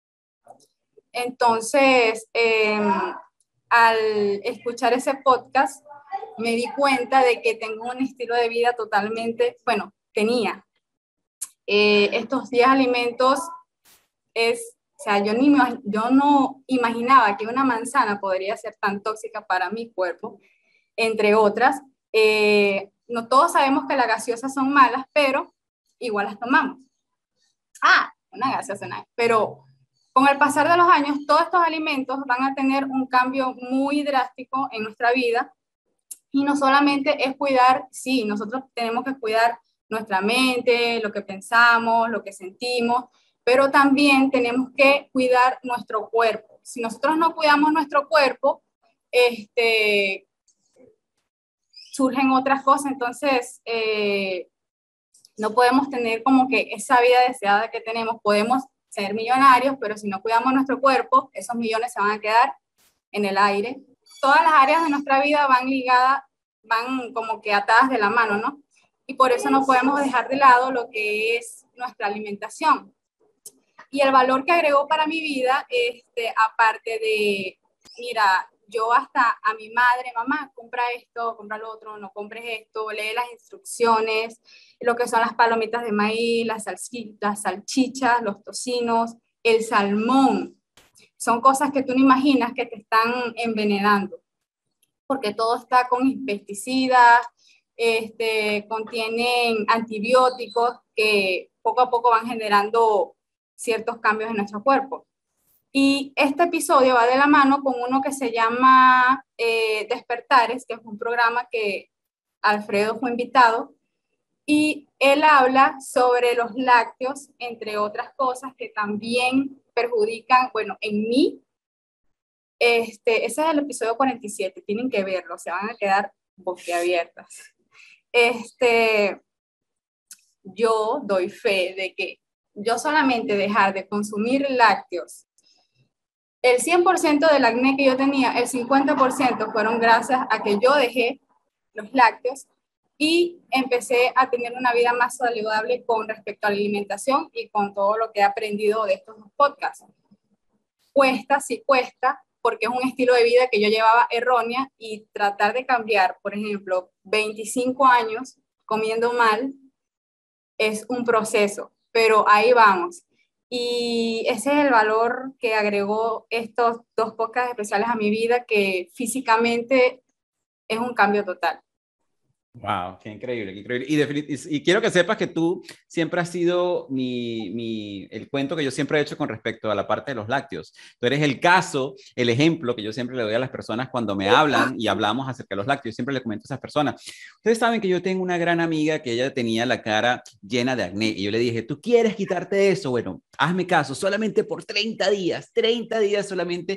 Entonces, al escuchar ese podcast, me di cuenta de que tengo un estilo de vida totalmente, bueno, tenía. Estos 10 alimentos o sea, yo no imaginaba que una manzana podría ser tan tóxica para mi cuerpo, entre otras. No todos sabemos que las gaseosas son malas, pero igual las tomamos. Una gaseosa, pero con el pasar de los años, todos estos alimentos van a tener un cambio muy drástico en nuestra vida. Y no solamente es cuidar, sí, nosotros tenemos que cuidar nuestra mente, lo que pensamos, lo que sentimos, pero también tenemos que cuidar nuestro cuerpo. Si nosotros no cuidamos nuestro cuerpo, surgen otras cosas, entonces no podemos tener como que esa vida deseada que tenemos. Podemos ser millonarios, pero si no cuidamos nuestro cuerpo, esos millones se van a quedar en el aire. Todas las áreas de nuestra vida van ligadas, van como que atadas de la mano, ¿no? Y por eso no podemos dejar de lado lo que es nuestra alimentación. Y el valor que agregó para mi vida, aparte de, mira, yo hasta a mi madre, mamá, compra esto, compra lo otro, no compres esto, lee las instrucciones, lo que son las palomitas de maíz, las salchichas, los tocinos, el salmón. Son cosas que tú no imaginas que te están envenenando, porque todo está con pesticidas, contienen antibióticos que poco a poco van generando ciertos cambios en nuestro cuerpo. Y este episodio va de la mano con uno que se llama Despertares, que es un programa que Alfredo fue invitado, y él habla sobre los lácteos, entre otras cosas que también perjudican, bueno, en mí, ese es el episodio 47, tienen que verlo, se van a quedar boquiabiertas. Yo doy fe de que yo solamente dejar de consumir lácteos, el 100% del acné que yo tenía, el 50% fueron gracias a que yo dejé los lácteos y empecé a tener una vida más saludable con respecto a la alimentación y con todo lo que he aprendido de estos podcasts. Cuesta, sí cuesta, porque es un estilo de vida que yo llevaba errónea y tratar de cambiar, por ejemplo, 25 años comiendo mal es un proceso, pero ahí vamos. Y ese es el valor que agregó estos 2 podcasts especiales a mi vida, que físicamente es un cambio total. Wow, qué increíble, qué increíble. Y quiero que sepas que tú siempre has sido el cuento que yo siempre he hecho con respecto a la parte de los lácteos. Tú eres el caso, el ejemplo que yo siempre le doy a las personas cuando me hablan y hablamos acerca de los lácteos. Siempre le comento a esas personas. Ustedes saben que yo tengo una gran amiga que ella tenía la cara llena de acné y yo le dije, ¿tú quieres quitarte eso? Bueno, hazme caso, solamente por 30 días solamente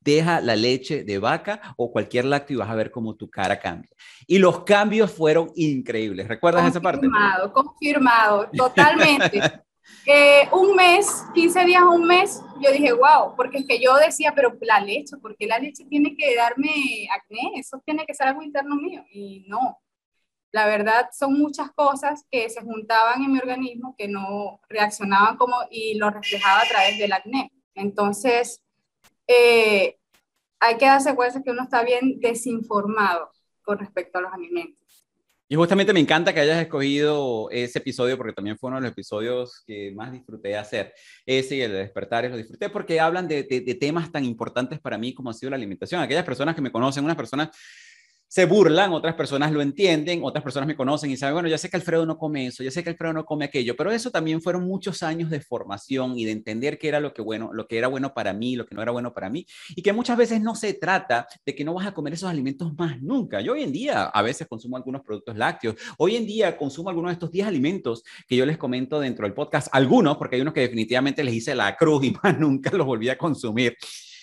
deja la leche de vaca o cualquier lácteo y vas a ver cómo tu cara cambia. Y los cambios fueron increíbles. ¿Recuerdas esa parte? Confirmado, totalmente. Un mes, 15 días, un mes, yo dije, wow, porque es que yo decía, pero la leche, ¿por qué la leche tiene que darme acné? Eso tiene que ser algo interno mío. Y no, la verdad son muchas cosas que se juntaban en mi organismo que no reaccionaban como y lo reflejaba a través del acné. Entonces, hay que darse cuenta que uno está bien desinformado con respecto a los alimentos. Y justamente me encanta que hayas escogido ese episodio porque también fue uno de los episodios que más disfruté hacer. Ese y el de despertares lo disfruté porque hablan de temas tan importantes para mí como ha sido la alimentación. Aquellas personas que me conocen, unas personas se burlan, otras personas lo entienden, otras personas me conocen y saben, bueno, ya sé que Alfredo no come eso, ya sé que Alfredo no come aquello, pero eso también fueron muchos años de formación y de entender qué era lo que era bueno para mí, lo que no era bueno para mí, y que muchas veces no se trata de que no vas a comer esos alimentos más nunca. Yo hoy en día a veces consumo algunos productos lácteos, hoy en día consumo algunos de estos 10 alimentos que yo les comento dentro del podcast, algunos, porque hay unos que definitivamente les hice la cruz y más nunca los volví a consumir.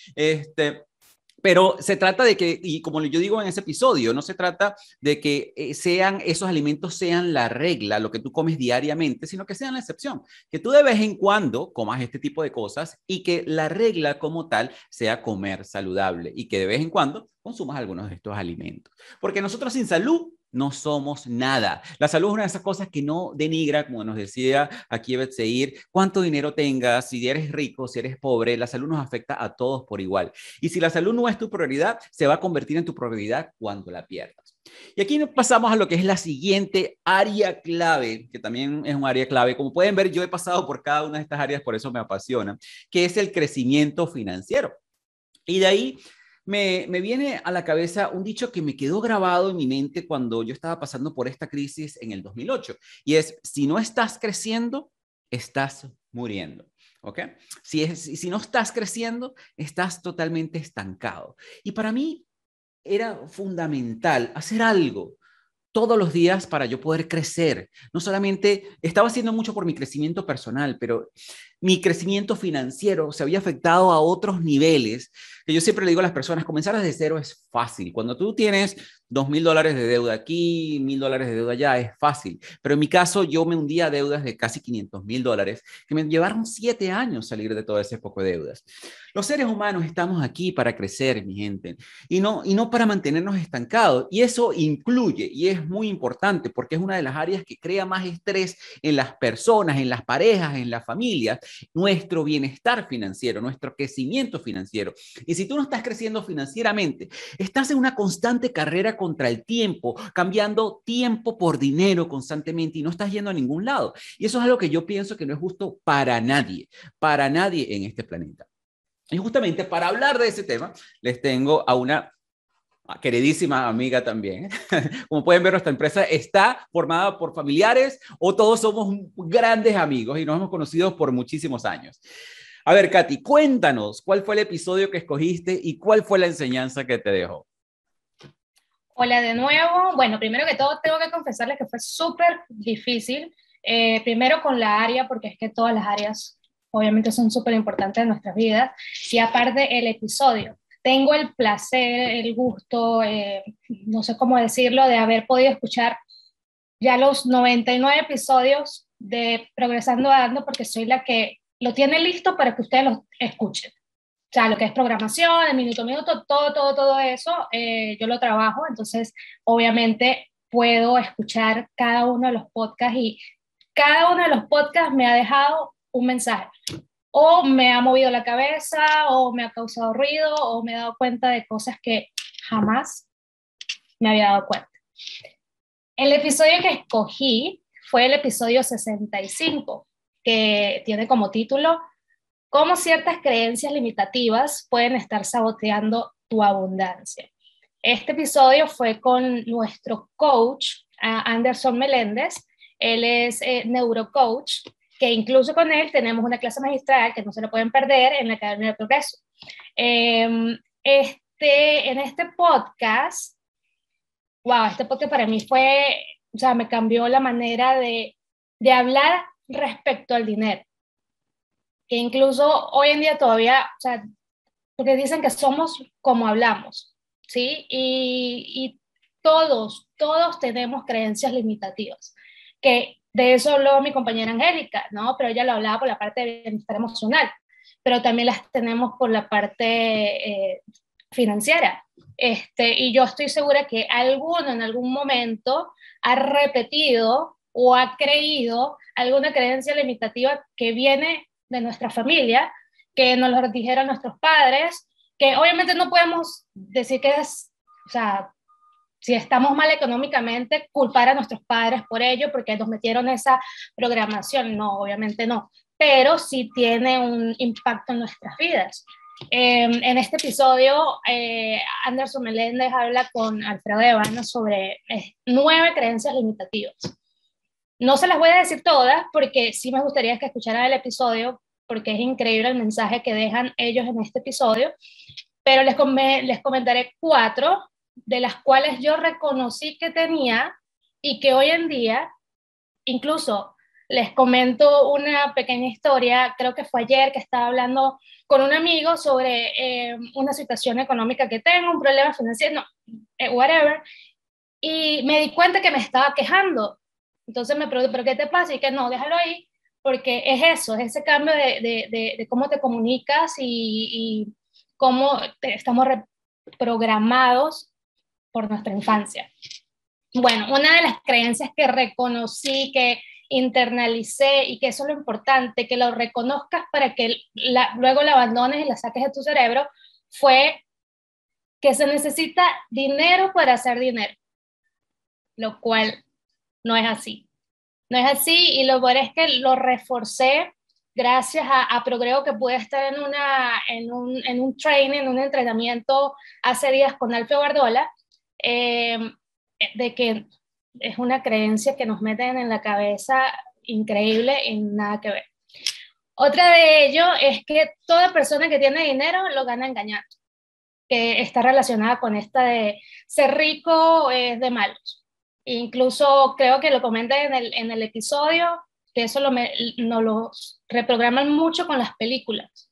Pero se trata de que, y como yo digo en ese episodio, no se trata de que esos alimentos sean la regla, lo que tú comes diariamente, sino que sean la excepción. Que tú de vez en cuando comas este tipo de cosas y que la regla como tal sea comer saludable y que de vez en cuando consumas algunos de estos alimentos. Porque nosotros sin salud no somos nada. La salud es una de esas cosas que no denigra, como nos decía aquí Betseir, cuánto dinero tengas, si eres rico, si eres pobre, la salud nos afecta a todos por igual. Y si la salud no es tu prioridad, se va a convertir en tu prioridad cuando la pierdas. Y aquí pasamos a lo que es la siguiente área clave, que también es un área clave. Como pueden ver, yo he pasado por cada una de estas áreas, por eso me apasiona, que es el crecimiento financiero. Y de ahí me viene a la cabeza un dicho que me quedó grabado en mi mente cuando yo estaba pasando por esta crisis en el 2008. Y es, si no estás creciendo, estás muriendo. ¿Ok? Si no estás creciendo, estás totalmente estancado. Y para mí era fundamental hacer algo todos los días para yo poder crecer. No solamente estaba haciendo mucho por mi crecimiento personal, pero mi crecimiento financiero se había afectado a otros niveles, que yo siempre le digo a las personas, comenzar desde cero es fácil. Cuando tú tienes $2,000 de deuda aquí, $1,000 de deuda allá, es fácil. Pero en mi caso, yo me hundí a deudas de casi $500,000, que me llevaron 7 años salir de todo ese poco de deudas. Los seres humanos estamos aquí para crecer, mi gente, y no para mantenernos estancados. Y eso incluye, y es muy importante, porque es una de las áreas que crea más estrés en las personas, en las parejas, en las familias, nuestro bienestar financiero, nuestro crecimiento financiero. Y si tú no estás creciendo financieramente, estás en una constante carrera contra el tiempo, cambiando tiempo por dinero constantemente y no estás yendo a ningún lado. Y eso es algo que yo pienso que no es justo para nadie en este planeta. Y justamente para hablar de ese tema, les tengo a una queridísima amiga también. Como pueden ver, nuestra empresa está formada por familiares o todos somos grandes amigos y nos hemos conocido por muchísimos años. A ver, Katy, cuéntanos, ¿cuál fue el episodio que escogiste y cuál fue la enseñanza que te dejó? Hola de nuevo. Bueno, primero que todo tengo que confesarles que fue súper difícil. Primero con la área, porque es que todas las áreas obviamente son súper importantes en nuestras vidas. Y aparte el episodio. Tengo el placer, el gusto, no sé cómo decirlo, de haber podido escuchar ya los 99 episodios de Progresando Ando, porque soy la que lo tiene listo para que ustedes lo escuchen. O sea, lo que es programación, el minuto a minuto, todo eso, yo lo trabajo, entonces obviamente puedo escuchar cada uno de los podcasts y cada uno de los podcasts me ha dejado un mensaje. O me ha movido la cabeza, o me ha causado ruido, o me he dado cuenta de cosas que jamás me había dado cuenta. El episodio que escogí fue el episodio 65, que tiene como título cómo ciertas creencias limitativas pueden estar saboteando tu abundancia. Este episodio fue con nuestro coach, Anderson Meléndez. Él es neurocoach, que incluso con él tenemos una clase magistral que no se lo pueden perder en la Academia del Progreso. En este podcast, este podcast para mí fue, o sea, me cambió la manera de hablar respecto al dinero. Que incluso hoy en día todavía, o sea, porque dicen que somos como hablamos, ¿sí? Y todos tenemos creencias limitativas, que de eso habló mi compañera Angélica, ¿no? Pero ella lo hablaba por la parte de bienestar emocional, pero también las tenemos por la parte financiera. Y yo estoy segura que alguno en algún momento ha repetido o ha creído alguna creencia limitativa que viene de nuestra familia, que nos lo dijeron nuestros padres, que obviamente no podemos decir que es, o sea, si estamos mal económicamente, culpar a nuestros padres por ello, porque nos metieron esa programación. No, obviamente no, pero sí tiene un impacto en nuestras vidas. En este episodio, Anderson Meléndez habla con Alfredo Devane sobre 9 creencias limitativas. No se las voy a decir todas, porque sí me gustaría que escucharan el episodio, porque es increíble el mensaje que dejan ellos en este episodio, pero les comentaré 4 de las cuales yo reconocí que tenía y que hoy en día, incluso les comento una pequeña historia, creo que fue ayer que estaba hablando con un amigo sobre una situación económica que tengo, un problema financiero, whatever, y me di cuenta que me estaba quejando. Entonces me pregunté, ¿pero qué te pasa? Y que no, déjalo ahí, porque es eso, es ese cambio de cómo te comunicas y cómo estamos reprogramados por nuestra infancia. Bueno, una de las creencias que reconocí, que internalicé, y que eso es lo importante, que lo reconozcas para que luego la abandones y la saques de tu cerebro, fue que se necesita dinero para hacer dinero, lo cual no es así. No es así, y lo bueno es que lo reforcé gracias a Progreso, que pude estar en un training, en un entrenamiento hace días con Alfredo Bardola, de que es una creencia que nos meten en la cabeza increíble y nada que ver. Otra de ello es que toda persona que tiene dinero lo gana engañando, que está relacionada con esta de ser rico es de malos. Incluso creo que lo comenté en el episodio, que eso nos lo reprograman mucho con las películas,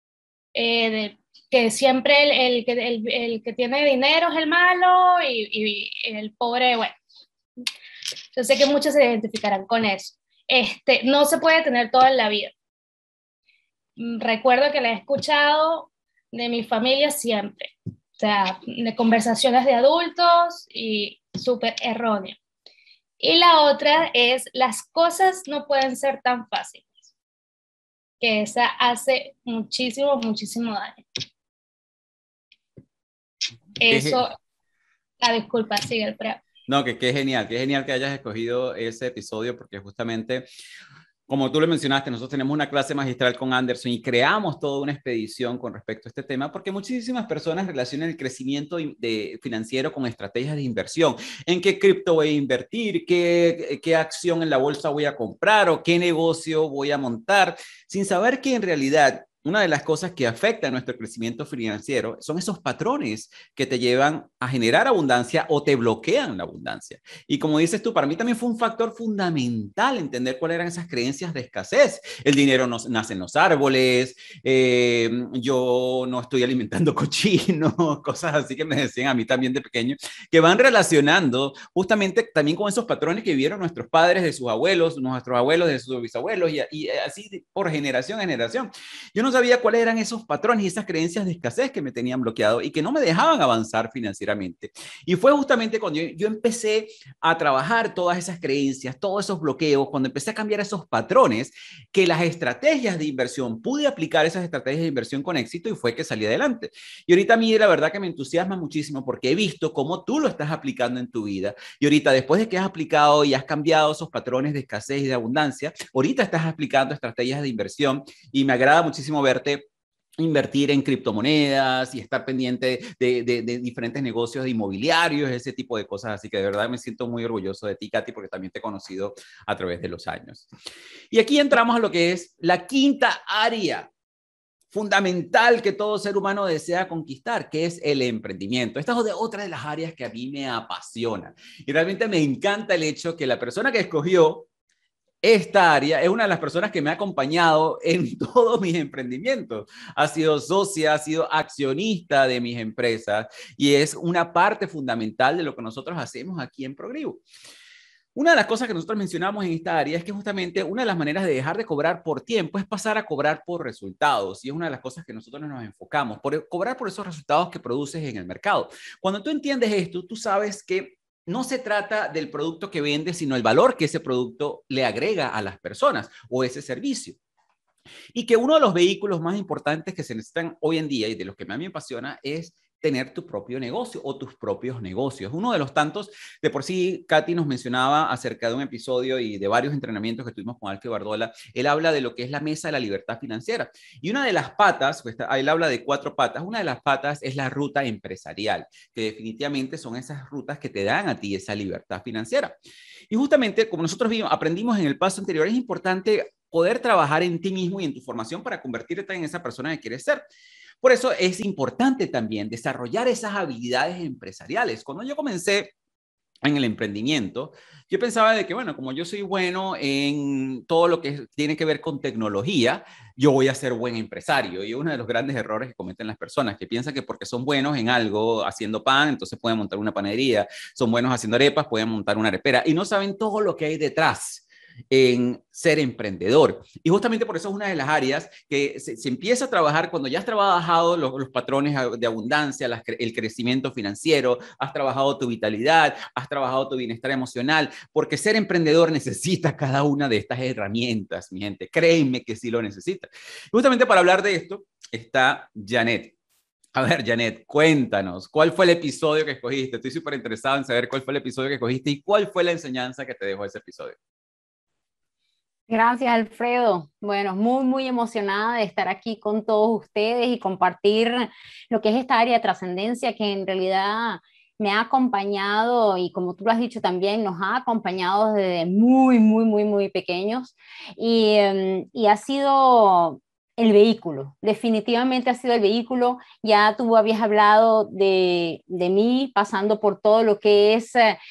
que siempre el que tiene dinero es el malo y el pobre, bueno. Yo sé que muchos se identificarán con eso. No se puede tener todo en la vida. Recuerdo que la he escuchado de mi familia siempre, o sea, de conversaciones de adultos y súper erróneo. Y la otra es, las cosas no pueden ser tan fáciles, que esa hace muchísimo daño. Eso, disculpa, sigue el pre. No, que qué genial que hayas escogido ese episodio, porque justamente, como tú le mencionaste, nosotros tenemos una clase magistral con Anderson y creamos toda una expedición con respecto a este tema, porque muchísimas personas relacionan el crecimiento financiero con estrategias de inversión. ¿En qué cripto voy a invertir? ¿Qué acción en la bolsa voy a comprar? ¿O qué negocio voy a montar? Sin saber que en realidad una de las cosas que afecta a nuestro crecimiento financiero son esos patrones que te llevan a generar abundancia o te bloquean la abundancia. Y como dices tú, para mí también fue un factor fundamental entender cuáles eran esas creencias de escasez. El dinero no nace en los árboles, yo no estoy alimentando cochinos, cosas así que me decían a mí también de pequeño, que van relacionando justamente también con esos patrones que vivieron nuestros padres de sus abuelos, nuestros abuelos de sus bisabuelos y así por generación en generación. Yo no sabía cuáles eran esos patrones y esas creencias de escasez que me tenían bloqueado y que no me dejaban avanzar financieramente. Y fue justamente cuando yo empecé a trabajar todas esas creencias, todos esos bloqueos, cuando empecé a cambiar esos patrones, que las estrategias de inversión, pude aplicar esas estrategias de inversión con éxito y fue que salí adelante. Y ahorita a mí la verdad que me entusiasma muchísimo porque he visto cómo tú lo estás aplicando en tu vida. Y ahorita después de que has aplicado y has cambiado esos patrones de escasez y de abundancia, ahorita estás aplicando estrategias de inversión y me agrada muchísimo verte invertir en criptomonedas y estar pendiente de diferentes negocios de inmobiliarios, ese tipo de cosas. Así que de verdad me siento muy orgulloso de ti, Katy, porque también te he conocido a través de los años. Y aquí entramos a lo que es la quinta área fundamental que todo ser humano desea conquistar, que es el emprendimiento. Esta es otra de las áreas que a mí me apasiona. Y realmente me encanta el hecho que la persona que escogió esta área es una de las personas que me ha acompañado en todos mis emprendimientos. Ha sido socia, ha sido accionista de mis empresas y es una parte fundamental de lo que nosotros hacemos aquí en Progrivo. Una de las cosas que nosotros mencionamos en esta área es que justamente una de las maneras de dejar de cobrar por tiempo es pasar a cobrar por resultados. Y es una de las cosas que nosotros nos enfocamos, por cobrar por esos resultados que produces en el mercado. Cuando tú entiendes esto, tú sabes que no se trata del producto que vendes, sino el valor que ese producto le agrega a las personas o ese servicio. Y que uno de los vehículos más importantes que se necesitan hoy en día y de los que a mí me apasiona es tener tu propio negocio o tus propios negocios. Uno de los tantos, de por sí, Katy nos mencionaba acerca de un episodio y de varios entrenamientos que tuvimos con Alke Bardola. Él habla de lo que es la mesa de la libertad financiera. Y una de las patas, pues, él habla de 4 patas, una de las patas es la ruta empresarial, que definitivamente son esas rutas que te dan a ti esa libertad financiera. Y justamente, como nosotros aprendimos en el paso anterior, es importante poder trabajar en ti mismo y en tu formación para convertirte en esa persona que quieres ser. Por eso es importante también desarrollar esas habilidades empresariales. Cuando yo comencé en el emprendimiento, yo pensaba de que, bueno, como yo soy bueno en todo lo que tiene que ver con tecnología, yo voy a ser buen empresario. Y uno de los grandes errores que cometen las personas, que piensan que porque son buenos en algo, haciendo pan, entonces pueden montar una panadería, son buenos haciendo arepas, pueden montar una arepera, y no saben todo lo que hay detrás en ser emprendedor. Y justamente por eso es una de las áreas que se empieza a trabajar cuando ya has trabajado los patrones de abundancia, el crecimiento financiero, has trabajado tu vitalidad, has trabajado tu bienestar emocional, porque ser emprendedor necesita cada una de estas herramientas, mi gente. Créanme que sí lo necesita. Justamente para hablar de esto está Janet. A ver, Janet, cuéntanos, ¿cuál fue el episodio que escogiste? Estoy súper interesado en saber cuál fue el episodio que escogiste y cuál fue la enseñanza que te dejó ese episodio. Gracias, Alfredo. Bueno, muy emocionada de estar aquí con todos ustedes y compartir lo que es esta área de trascendencia que en realidad me ha acompañado y como tú lo has dicho también, nos ha acompañado desde muy pequeños y ha sido el vehículo, definitivamente ha sido el vehículo. Ya tú habías hablado de mí, pasando por todo lo que es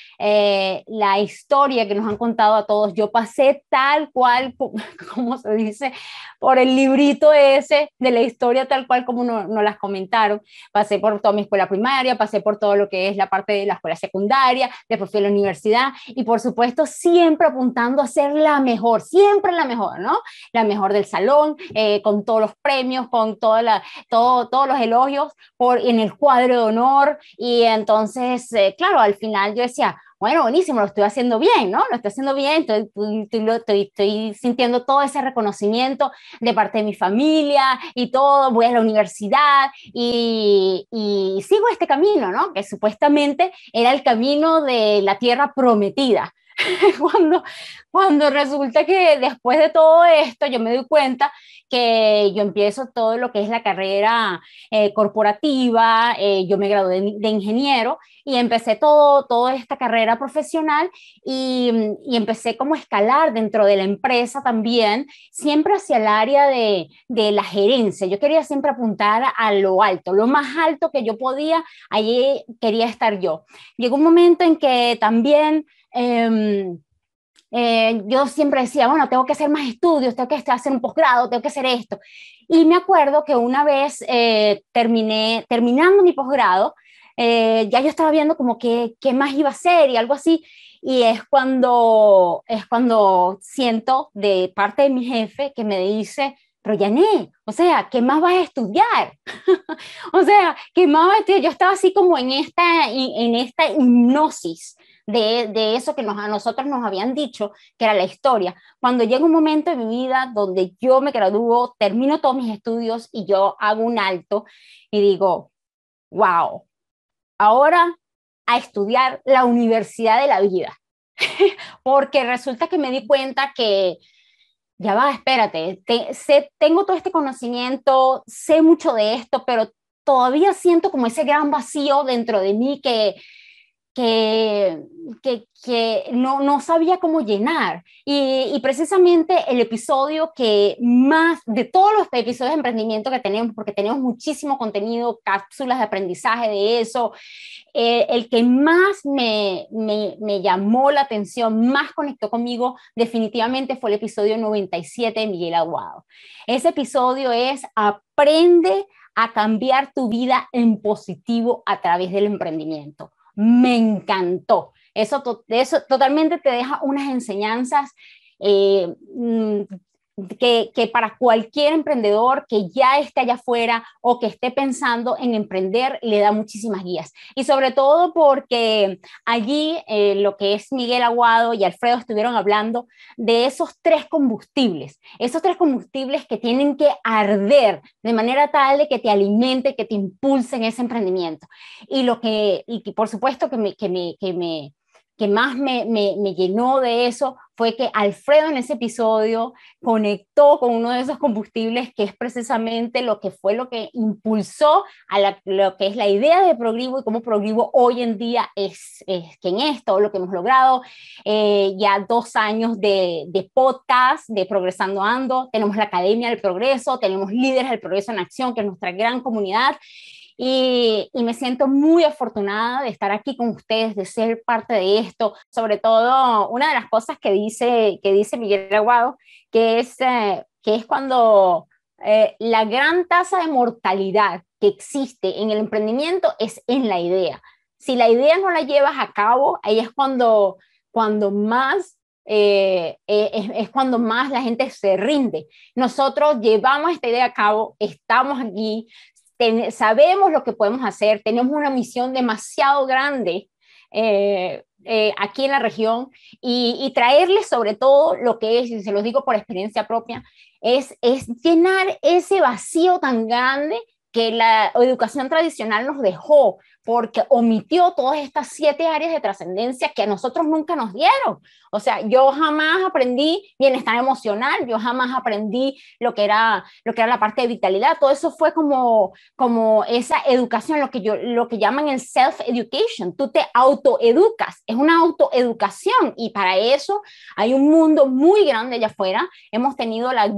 la historia que nos han contado a todos. Yo pasé tal cual, como se dice, por el librito ese de la historia tal cual como nos las comentaron. Pasé por toda mi escuela primaria, pasé por todo lo que es la parte de la escuela secundaria, después fui a la universidad y por supuesto siempre apuntando a ser la mejor, siempre la mejor, ¿no? La mejor del salón, con todos los premios, con todos los elogios en el cuadro de honor. Y entonces, claro, al final yo decía, bueno, buenísimo, lo estoy haciendo bien, ¿no? Lo estoy haciendo bien, estoy sintiendo todo ese reconocimiento de parte de mi familia y todo, voy a la universidad y sigo este camino, ¿no? Que supuestamente era el camino de la tierra prometida. Cuando resulta que después de todo esto yo me doy cuenta que yo empiezo todo lo que es la carrera corporativa, yo me gradué de ingeniero y empecé toda esta carrera profesional y empecé como a escalar dentro de la empresa también, siempre hacia el área de la gerencia. Yo quería siempre apuntar a lo alto, lo más alto que yo podía, allí quería estar yo. Llegó un momento en que también yo siempre decía, bueno, tengo que hacer más estudios, tengo que hacer un posgrado, tengo que hacer esto. Y me acuerdo que una vez terminando mi posgrado, ya yo estaba viendo como qué más iba a hacer y algo así. Y es cuando siento de parte de mi jefe que me dice, pero Yané, o sea, ¿qué más vas a estudiar? O sea, ¿qué más vas a estudiar? Yo estaba así como en esta hipnosis de eso que a nosotros nos habían dicho, que era la historia. Cuando llega un momento en mi vida donde yo me gradúo, termino todos mis estudios y yo hago un alto y digo, wow, ahora a estudiar la universidad de la vida. Porque resulta que me di cuenta que ya va, espérate, tengo todo este conocimiento, sé mucho de esto, pero todavía siento como ese gran vacío dentro de mí que que no sabía cómo llenar. Y precisamente el episodio que más, de todos los episodios de emprendimiento que tenemos, porque tenemos muchísimo contenido, cápsulas de aprendizaje de eso, el que más me llamó la atención, más conectó conmigo, definitivamente fue el episodio 97 de Miguel Aguado. Ese episodio es Aprende a cambiar tu vida en positivo a través del emprendimiento. Me encantó. Eso totalmente te deja unas enseñanzas que para cualquier emprendedor que ya esté allá afuera o que esté pensando en emprender, le da muchísimas guías. Y sobre todo porque allí lo que es Miguel Aguado y Alfredo estuvieron hablando de esos tres combustibles que tienen que arder de manera tal de que te alimente, que te impulsen ese emprendimiento. Y por supuesto que más me llenó de eso fue que Alfredo en ese episodio conectó con uno de esos combustibles que es precisamente lo que impulsó a lo que es la idea de Progrivo y cómo Progrivo hoy en día es que en esto, lo que hemos logrado, ya 2 años de podcast, de Progresando Ando, tenemos la Academia del Progreso, tenemos Líderes del Progreso en Acción, que es nuestra gran comunidad. Y me siento muy afortunada de estar aquí con ustedes, de ser parte de esto. Sobre todo, una de las cosas que dice Miguel Aguado, que es cuando la gran tasa de mortalidad que existe en el emprendimiento es en la idea. Si la idea no la llevas a cabo, ahí es cuando más la gente se rinde. Nosotros llevamos esta idea a cabo, estamos aquí, sabemos lo que podemos hacer, tenemos una misión demasiado grande aquí en la región y traerles sobre todo lo que es, y se los digo por experiencia propia, es llenar ese vacío tan grande que la educación tradicional nos dejó, porque omitió todas estas 7 áreas de trascendencia que a nosotros nunca nos dieron. O sea, yo jamás aprendí bienestar emocional, yo jamás aprendí lo que era la parte de vitalidad. Todo eso fue como esa educación, lo que llaman el self-education. Tú te autoeducas, es una autoeducación, y para eso hay un mundo muy grande allá afuera. Hemos tenido el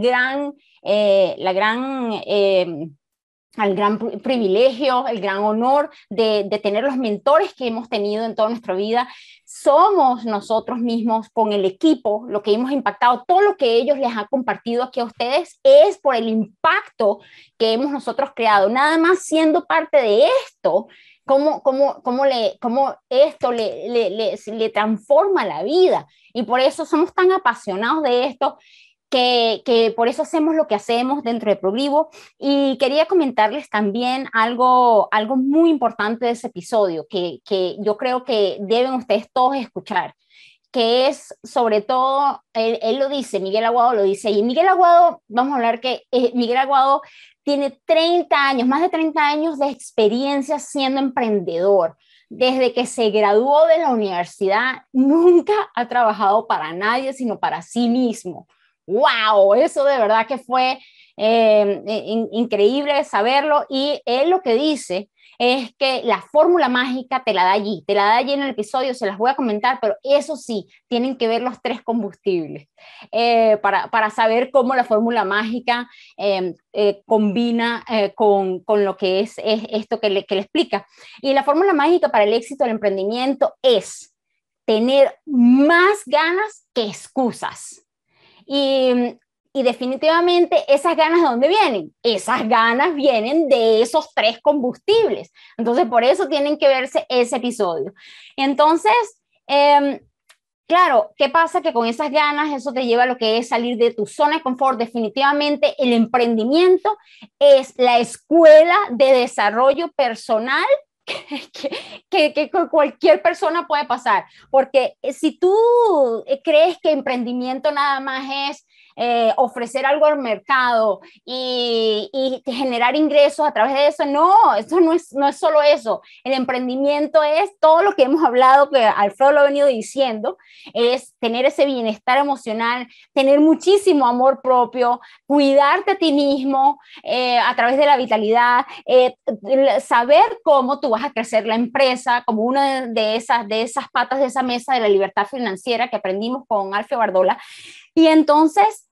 gran privilegio, el gran honor de tener los mentores que hemos tenido en toda nuestra vida. Somos nosotros mismos con el equipo lo que hemos impactado. Todo lo que ellos les han compartido aquí a ustedes es por el impacto que hemos nosotros creado. Nada más siendo parte de esto, cómo esto le transforma la vida. Y por eso somos tan apasionados de esto, que por eso hacemos lo que hacemos dentro de Progrivo. Y quería comentarles también algo muy importante de ese episodio que yo creo que deben ustedes todos escuchar, que es sobre todo, él lo dice, Miguel Aguado lo dice, y Miguel Aguado, vamos a hablar que Miguel Aguado tiene más de 30 años de experiencia siendo emprendedor. Desde que se graduó de la universidad, nunca ha trabajado para nadie, sino para sí mismo. ¡Wow! Eso de verdad que fue increíble saberlo. Y él lo que dice es que la fórmula mágica te la da allí en el episodio, se las voy a comentar, pero eso sí, tienen que ver los 3 combustibles para saber cómo la fórmula mágica combina con lo que es esto que le explica. Y la fórmula mágica para el éxito del emprendimiento es tener más ganas que excusas. Y definitivamente esas ganas, ¿de dónde vienen? Esas ganas vienen de esos 3 combustibles. Entonces, por eso tienen que verse ese episodio. Entonces, claro, ¿qué pasa? Que con esas ganas eso te lleva a lo que es salir de tu zona de confort. Definitivamente el emprendimiento es la escuela de desarrollo personal que cualquier persona puede pasar, porque si tú crees que emprendimiento nada más es ofrecer algo al mercado y generar ingresos a través de eso. No, eso no es solo eso. El emprendimiento es todo lo que hemos hablado, que Alfredo lo ha venido diciendo, es tener ese bienestar emocional, tener muchísimo amor propio, cuidarte a ti mismo a través de la vitalidad, saber cómo tú vas a crecer la empresa como una de esas patas de esa mesa de la libertad financiera que aprendimos con Alfio Bardola. Y entonces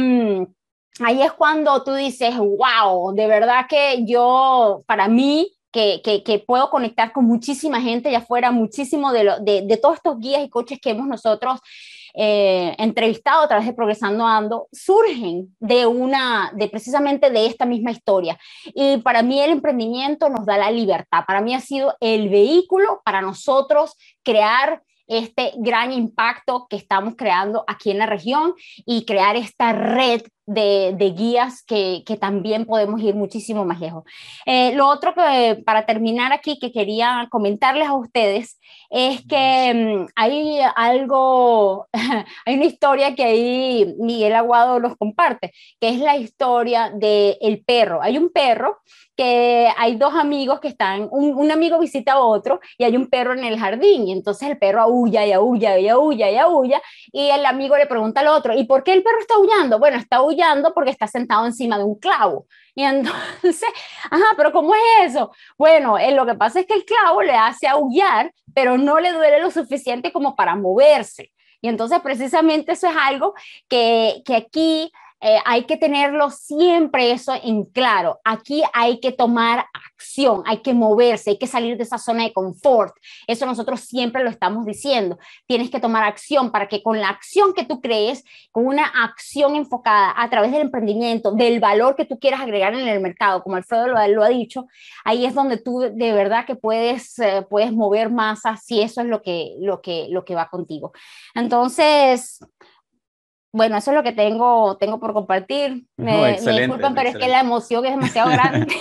ahí es cuando tú dices, wow, de verdad que yo, para mí, que puedo conectar con muchísima gente allá afuera, muchísimo de todos estos guías y coaches que hemos nosotros entrevistado a través de Progresando Ando, surgen de precisamente de esta misma historia. Y para mí el emprendimiento nos da la libertad. Para mí ha sido el vehículo para nosotros crear este gran impacto que estamos creando aquí en la región y crear esta red de guías que también podemos ir muchísimo más lejos. Lo otro que para terminar aquí que quería comentarles a ustedes es que hay algo, hay una historia que ahí Miguel Aguado nos comparte, que es la historia del perro. Hay un perro que hay dos amigos que están, un amigo visita a otro y hay un perro en el jardín y entonces el perro aúlla y aúlla y aúlla y aúlla y el amigo le pregunta al otro, ¿y por qué el perro está aullando? Bueno, está aullando porque está sentado encima de un clavo. Y entonces, ajá, pero ¿cómo es eso? Bueno, lo que pasa es que el clavo le hace aullar, pero no le duele lo suficiente como para moverse. Y entonces precisamente eso es algo que aquí hay que tenerlo siempre eso en claro. Aquí hay que tomar acción, hay que moverse, hay que salir de esa zona de confort. Eso nosotros siempre lo estamos diciendo. Tienes que tomar acción para que con la acción que tú crees, con una acción enfocada a través del emprendimiento, del valor que tú quieras agregar en el mercado, como Alfredo lo ha dicho, ahí es donde tú de verdad que puedes mover masas si eso es lo que va contigo. Entonces, bueno, eso es lo que tengo por compartir. Me disculpan, pero es que la emoción es demasiado grande.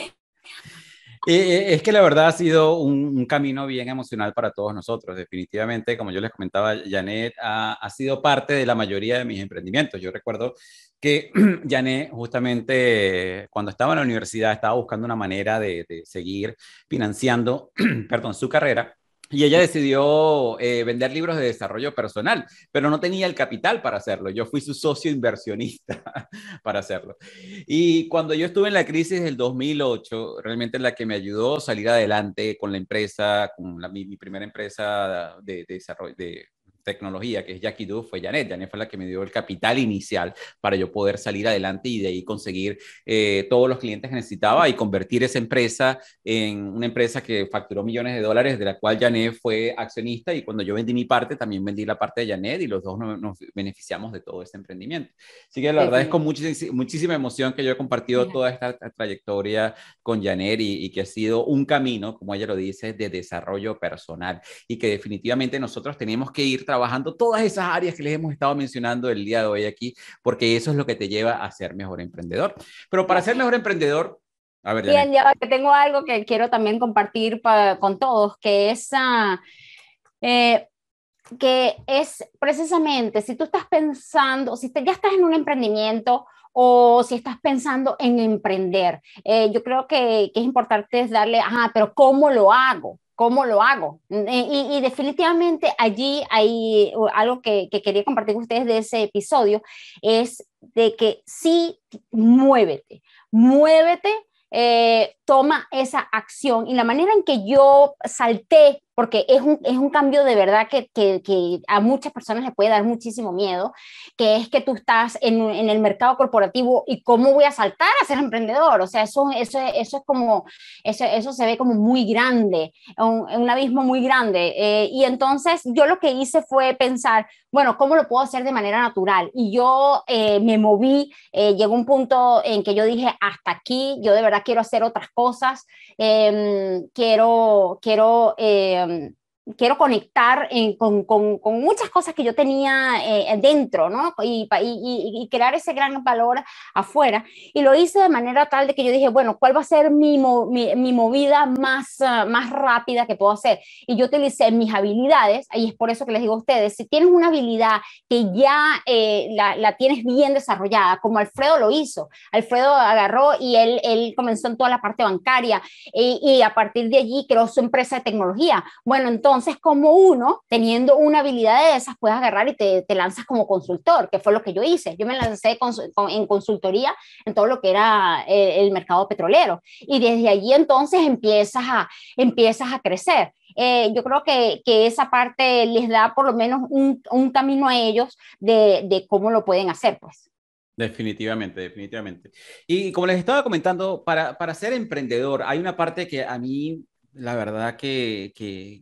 Es que la verdad ha sido un camino bien emocional para todos nosotros. Definitivamente, como yo les comentaba, Janet ha sido parte de la mayoría de mis emprendimientos. Yo recuerdo que Janet justamente cuando estaba en la universidad estaba buscando una manera de seguir financiando perdón, su carrera. Y ella decidió vender libros de desarrollo personal, pero no tenía el capital para hacerlo. Yo fui su socio inversionista para hacerlo. Y cuando yo estuve en la crisis del 2008, realmente la que me ayudó a salir adelante con la empresa, con mi primera empresa de desarrollo de tecnología, que es Jackie Do, fue Janet. Janet fue la que me dio el capital inicial para yo poder salir adelante y de ahí conseguir todos los clientes que necesitaba y convertir esa empresa en una empresa que facturó millones de dólares, de la cual Janet fue accionista, y cuando yo vendí mi parte, también vendí la parte de Janet y los dos nos beneficiamos de todo este emprendimiento. Así que la verdad es con muchísima emoción que yo he compartido toda esta trayectoria con Janet y que ha sido un camino, como ella lo dice, de desarrollo personal y que definitivamente nosotros tenemos que ir trabajando todas esas áreas que les hemos estado mencionando el día de hoy aquí, porque eso es lo que te lleva a ser mejor emprendedor. Pero para ser mejor emprendedor, a ver, bien, ya que tengo algo que quiero también compartir con todos, que es precisamente si tú estás pensando, ya estás en un emprendimiento o si estás pensando en emprender, yo creo que es importante darle, pero ¿cómo lo hago? ¿Cómo lo hago? Y definitivamente allí hay algo que quería compartir con ustedes de ese episodio, es de que sí, muévete, toma esa acción. Y la manera en que yo salté, porque es un cambio de verdad que a muchas personas les puede dar muchísimo miedo, que es que tú estás en el mercado corporativo y cómo voy a saltar a ser emprendedor. O sea, eso se ve como muy grande, un abismo muy grande. Y entonces yo lo que hice fue pensar, bueno, ¿cómo lo puedo hacer de manera natural? Y yo me moví, llegó un punto en que yo dije, hasta aquí, yo de verdad quiero hacer otras cosas, quiero quiero conectar con muchas cosas que yo tenía dentro, ¿no? Y crear ese gran valor afuera. Y lo hice de manera tal de que yo dije, bueno, ¿cuál va a ser mi movida más rápida que puedo hacer? Y yo utilicé mis habilidades, y es por eso que les digo a ustedes, si tienes una habilidad que ya la tienes bien desarrollada, como Alfredo lo hizo. Alfredo agarró y él comenzó en toda la parte bancaria y a partir de allí creó su empresa de tecnología. Bueno, entonces como uno, teniendo una habilidad de esas, puedes agarrar y te lanzas como consultor, que fue lo que yo hice. Yo me lancé en consultoría en todo lo que era el mercado petrolero y desde allí entonces empiezas a crecer. Yo creo que esa parte les da por lo menos un camino a ellos de cómo lo pueden hacer, pues. Definitivamente, definitivamente. Y como les estaba comentando, para ser emprendedor hay una parte que a mí, la verdad que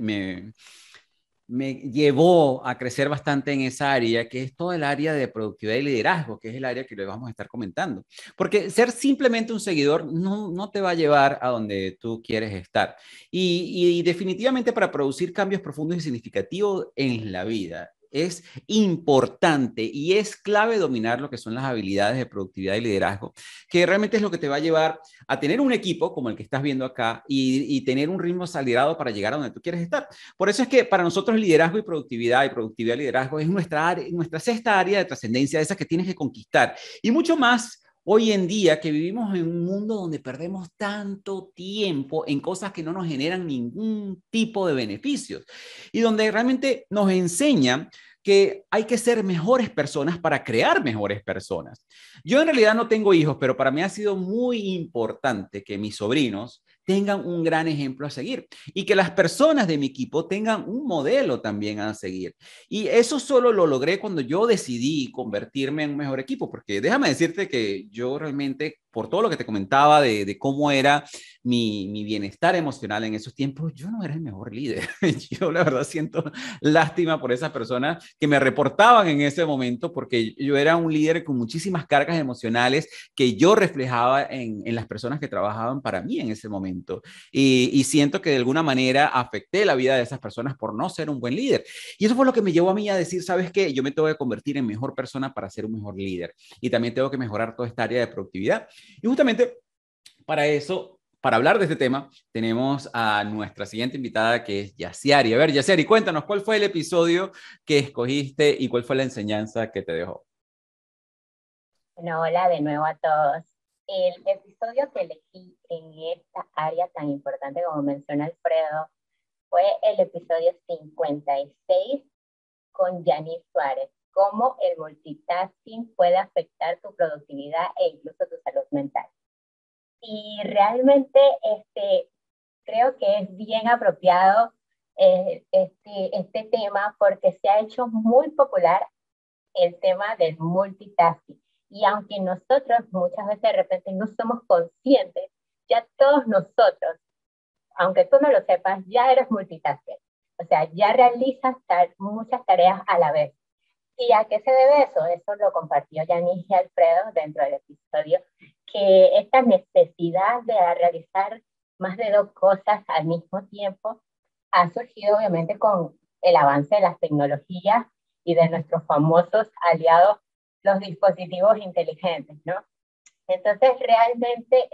me llevó a crecer bastante en esa área, que es todo el área de productividad y liderazgo, que es el área que les vamos a estar comentando. Porque ser simplemente un seguidor no te va a llevar a donde tú quieres estar. Y definitivamente para producir cambios profundos y significativos en la vida, es importante y es clave dominar lo que son las habilidades de productividad y liderazgo, que realmente es lo que te va a llevar a tener un equipo como el que estás viendo acá y tener un ritmo acelerado para llegar a donde tú quieres estar. Por eso es que para nosotros liderazgo y productividad y liderazgo es nuestra sexta área de trascendencia, esa que tienes que conquistar. Y mucho más hoy en día que vivimos en un mundo donde perdemos tanto tiempo en cosas que no nos generan ningún tipo de beneficios y donde realmente nos enseñan que hay que ser mejores personas para crear mejores personas. Yo en realidad no tengo hijos, pero para mí ha sido muy importante que mis sobrinos tengan un gran ejemplo a seguir y que las personas de mi equipo tengan un modelo también a seguir. Y eso solo lo logré cuando yo decidí convertirme en un mejor equipo, porque déjame decirte que yo realmente, por todo lo que te comentaba de cómo era mi bienestar emocional en esos tiempos, yo no era el mejor líder. Yo la verdad siento lástima por esas personas que me reportaban en ese momento, porque yo era un líder con muchísimas cargas emocionales que yo reflejaba en las personas que trabajaban para mí en ese momento. Y siento que de alguna manera afecté la vida de esas personas por no ser un buen líder. Y eso fue lo que me llevó a mí a decir, ¿sabes qué? Yo me tengo que convertir en mejor persona para ser un mejor líder. Y también tengo que mejorar toda esta área de productividad. Y justamente para eso, para hablar de este tema, tenemos a nuestra siguiente invitada, que es Yaciari. A ver, Yaciari, cuéntanos, ¿cuál fue el episodio que escogiste y cuál fue la enseñanza que te dejó? Bueno, hola de nuevo a todos. El episodio que elegí en esta área tan importante como menciona Alfredo fue el episodio 56 con Yanis Suárez, cómo el multitasking puede afectar tu productividad e incluso tu salud mental. Y realmente creo que es bien apropiado este tema porque se ha hecho muy popular el tema del multitasking. Y aunque nosotros muchas veces de repente no somos conscientes, ya todos nosotros, aunque tú no lo sepas, ya eres multitasker. O sea, ya realizas muchas tareas a la vez. ¿Y a qué se debe eso? Eso lo compartió Yanis y Alfredo dentro del episodio, que esta necesidad de realizar más de 2 cosas al mismo tiempo ha surgido obviamente con el avance de las tecnologías y de nuestros famosos aliados, los dispositivos inteligentes, ¿no? Entonces, realmente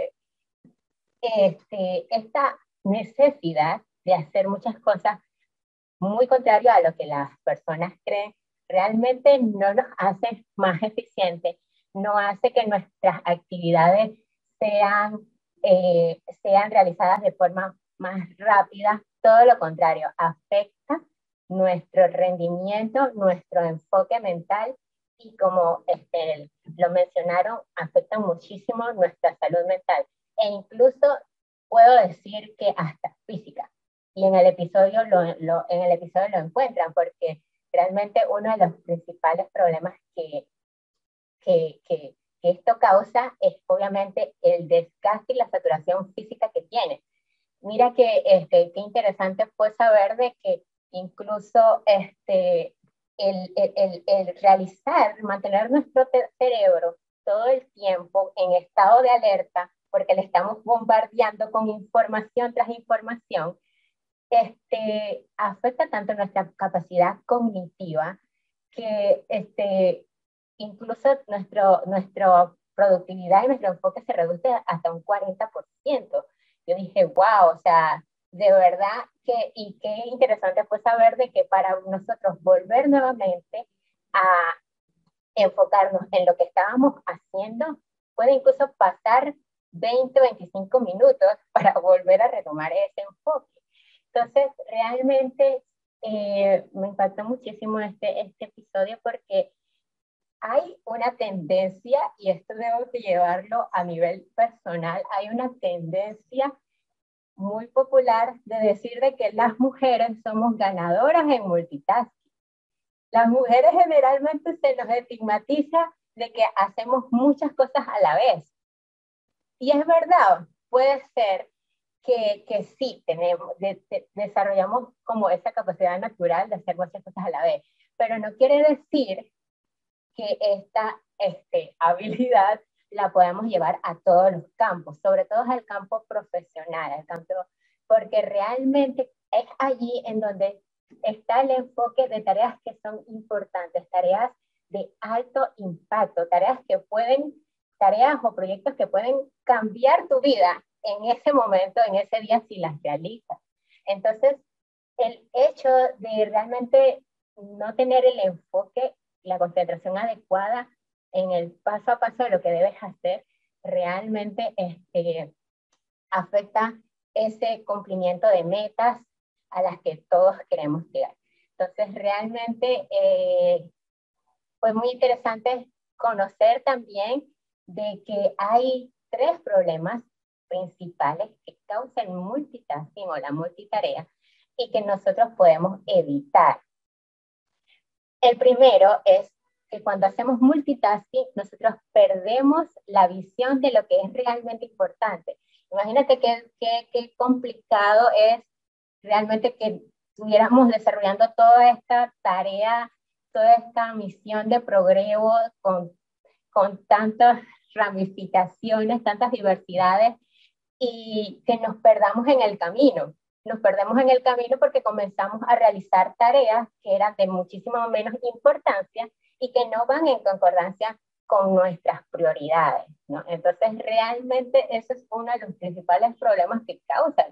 esta necesidad de hacer muchas cosas muy contrario a lo que las personas creen, realmente no nos hace más eficientes, no hace que nuestras actividades sean realizadas de forma más rápida, todo lo contrario, afecta nuestro rendimiento, nuestro enfoque mental y como lo mencionaron, afecta muchísimo nuestra salud mental e incluso puedo decir que hasta física. Y en el episodio lo encuentran porque realmente uno de los principales problemas que esto causa es obviamente el desgaste y la saturación física que tiene. Mira qué interesante fue saber de que incluso el mantener nuestro cerebro todo el tiempo en estado de alerta, porque le estamos bombardeando con información tras información, afecta tanto nuestra capacidad cognitiva que incluso nuestra productividad y nuestro enfoque se reduce hasta un 40%. Yo dije, wow, o sea, de verdad y qué interesante fue saber de que para nosotros volver nuevamente a enfocarnos en lo que estábamos haciendo, puede incluso pasar 20, 25 minutos para volver a retomar ese enfoque. Entonces, realmente me impactó muchísimo este episodio porque hay una tendencia, y esto debo de llevarlo a nivel personal, hay una tendencia muy popular de decir de que las mujeres somos ganadoras en multitasking. Las mujeres generalmente se nos estigmatiza de que hacemos muchas cosas a la vez. Y es verdad, puede ser que sí desarrollamos como esa capacidad natural de hacer muchas cosas a la vez, pero no quiere decir que esta habilidad la podemos llevar a todos los campos, sobre todo al campo profesional, porque realmente es allí en donde está el enfoque de tareas que son importantes, tareas de alto impacto, tareas o proyectos que pueden cambiar tu vida en ese momento, en ese día, si las realizas. Entonces, el hecho de realmente no tener el enfoque, la concentración adecuada en el paso a paso de lo que debes hacer, realmente afecta ese cumplimiento de metas a las que todos queremos llegar. Entonces, realmente fue muy interesante conocer también de que hay 3 problemas principales que causan el multitasking o la multitarea y que nosotros podemos evitar. El primero es que cuando hacemos multitasking, nosotros perdemos la visión de lo que es realmente importante. Imagínate qué complicado es realmente que estuviéramos desarrollando toda esta tarea, toda esta misión de progreso con tantas ramificaciones, tantas diversidades, y que nos perdamos en el camino. Nos perdemos en el camino porque comenzamos a realizar tareas que eran de muchísimo menos importancia y que no van en concordancia con nuestras prioridades, ¿no? Entonces, realmente ese es uno de los principales problemas que causan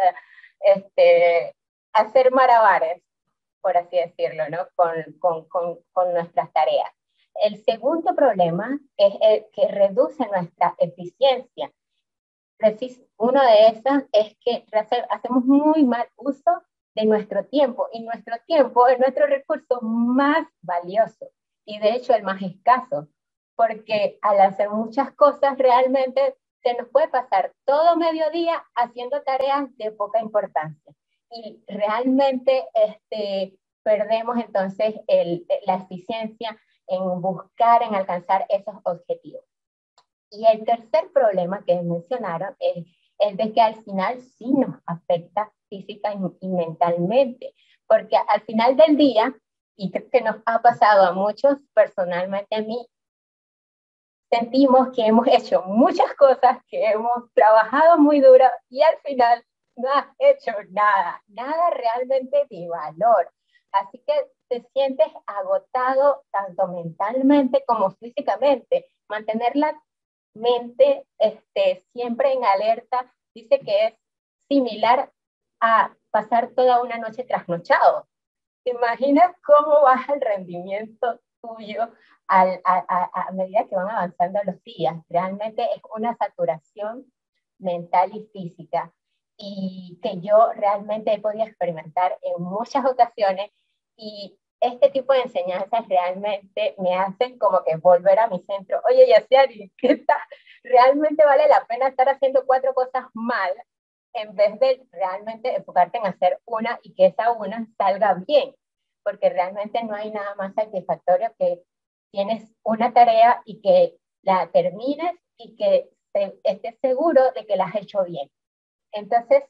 hacer malabares, por así decirlo, ¿no? con nuestras tareas. El segundo problema es el que reduce nuestra eficiencia. Uno de esos es que hacemos muy mal uso de nuestro tiempo, y nuestro tiempo es nuestro recurso más valioso y de hecho el más escaso, porque al hacer muchas cosas realmente se nos puede pasar todo mediodía haciendo tareas de poca importancia y realmente perdemos entonces la eficiencia en buscar, en alcanzar esos objetivos. Y el tercer problema que mencionaron es el de que al final sí nos afecta física y mentalmente, porque al final del día, y creo que nos ha pasado a muchos, personalmente a mí, sentimos que hemos hecho muchas cosas, que hemos trabajado muy duro y al final no has hecho nada realmente de valor. Así que te sientes agotado tanto mentalmente como físicamente. Mantener la mente siempre en alerta dice que es similar a pasar toda una noche trasnochado. ¿Te imaginas cómo baja el rendimiento tuyo a medida que van avanzando los días? Realmente es una saturación mental y física, y que yo realmente he podido experimentar en muchas ocasiones, y este tipo de enseñanzas realmente me hacen como que volver a mi centro. Oye, Yaciari, ¿qué tal? Realmente vale la pena estar haciendo 4 cosas mal en vez de realmente enfocarte en hacer una y que esa una salga bien, porque realmente no hay nada más satisfactorio que tienes una tarea y que la termines y que estés seguro de que la has hecho bien. Entonces,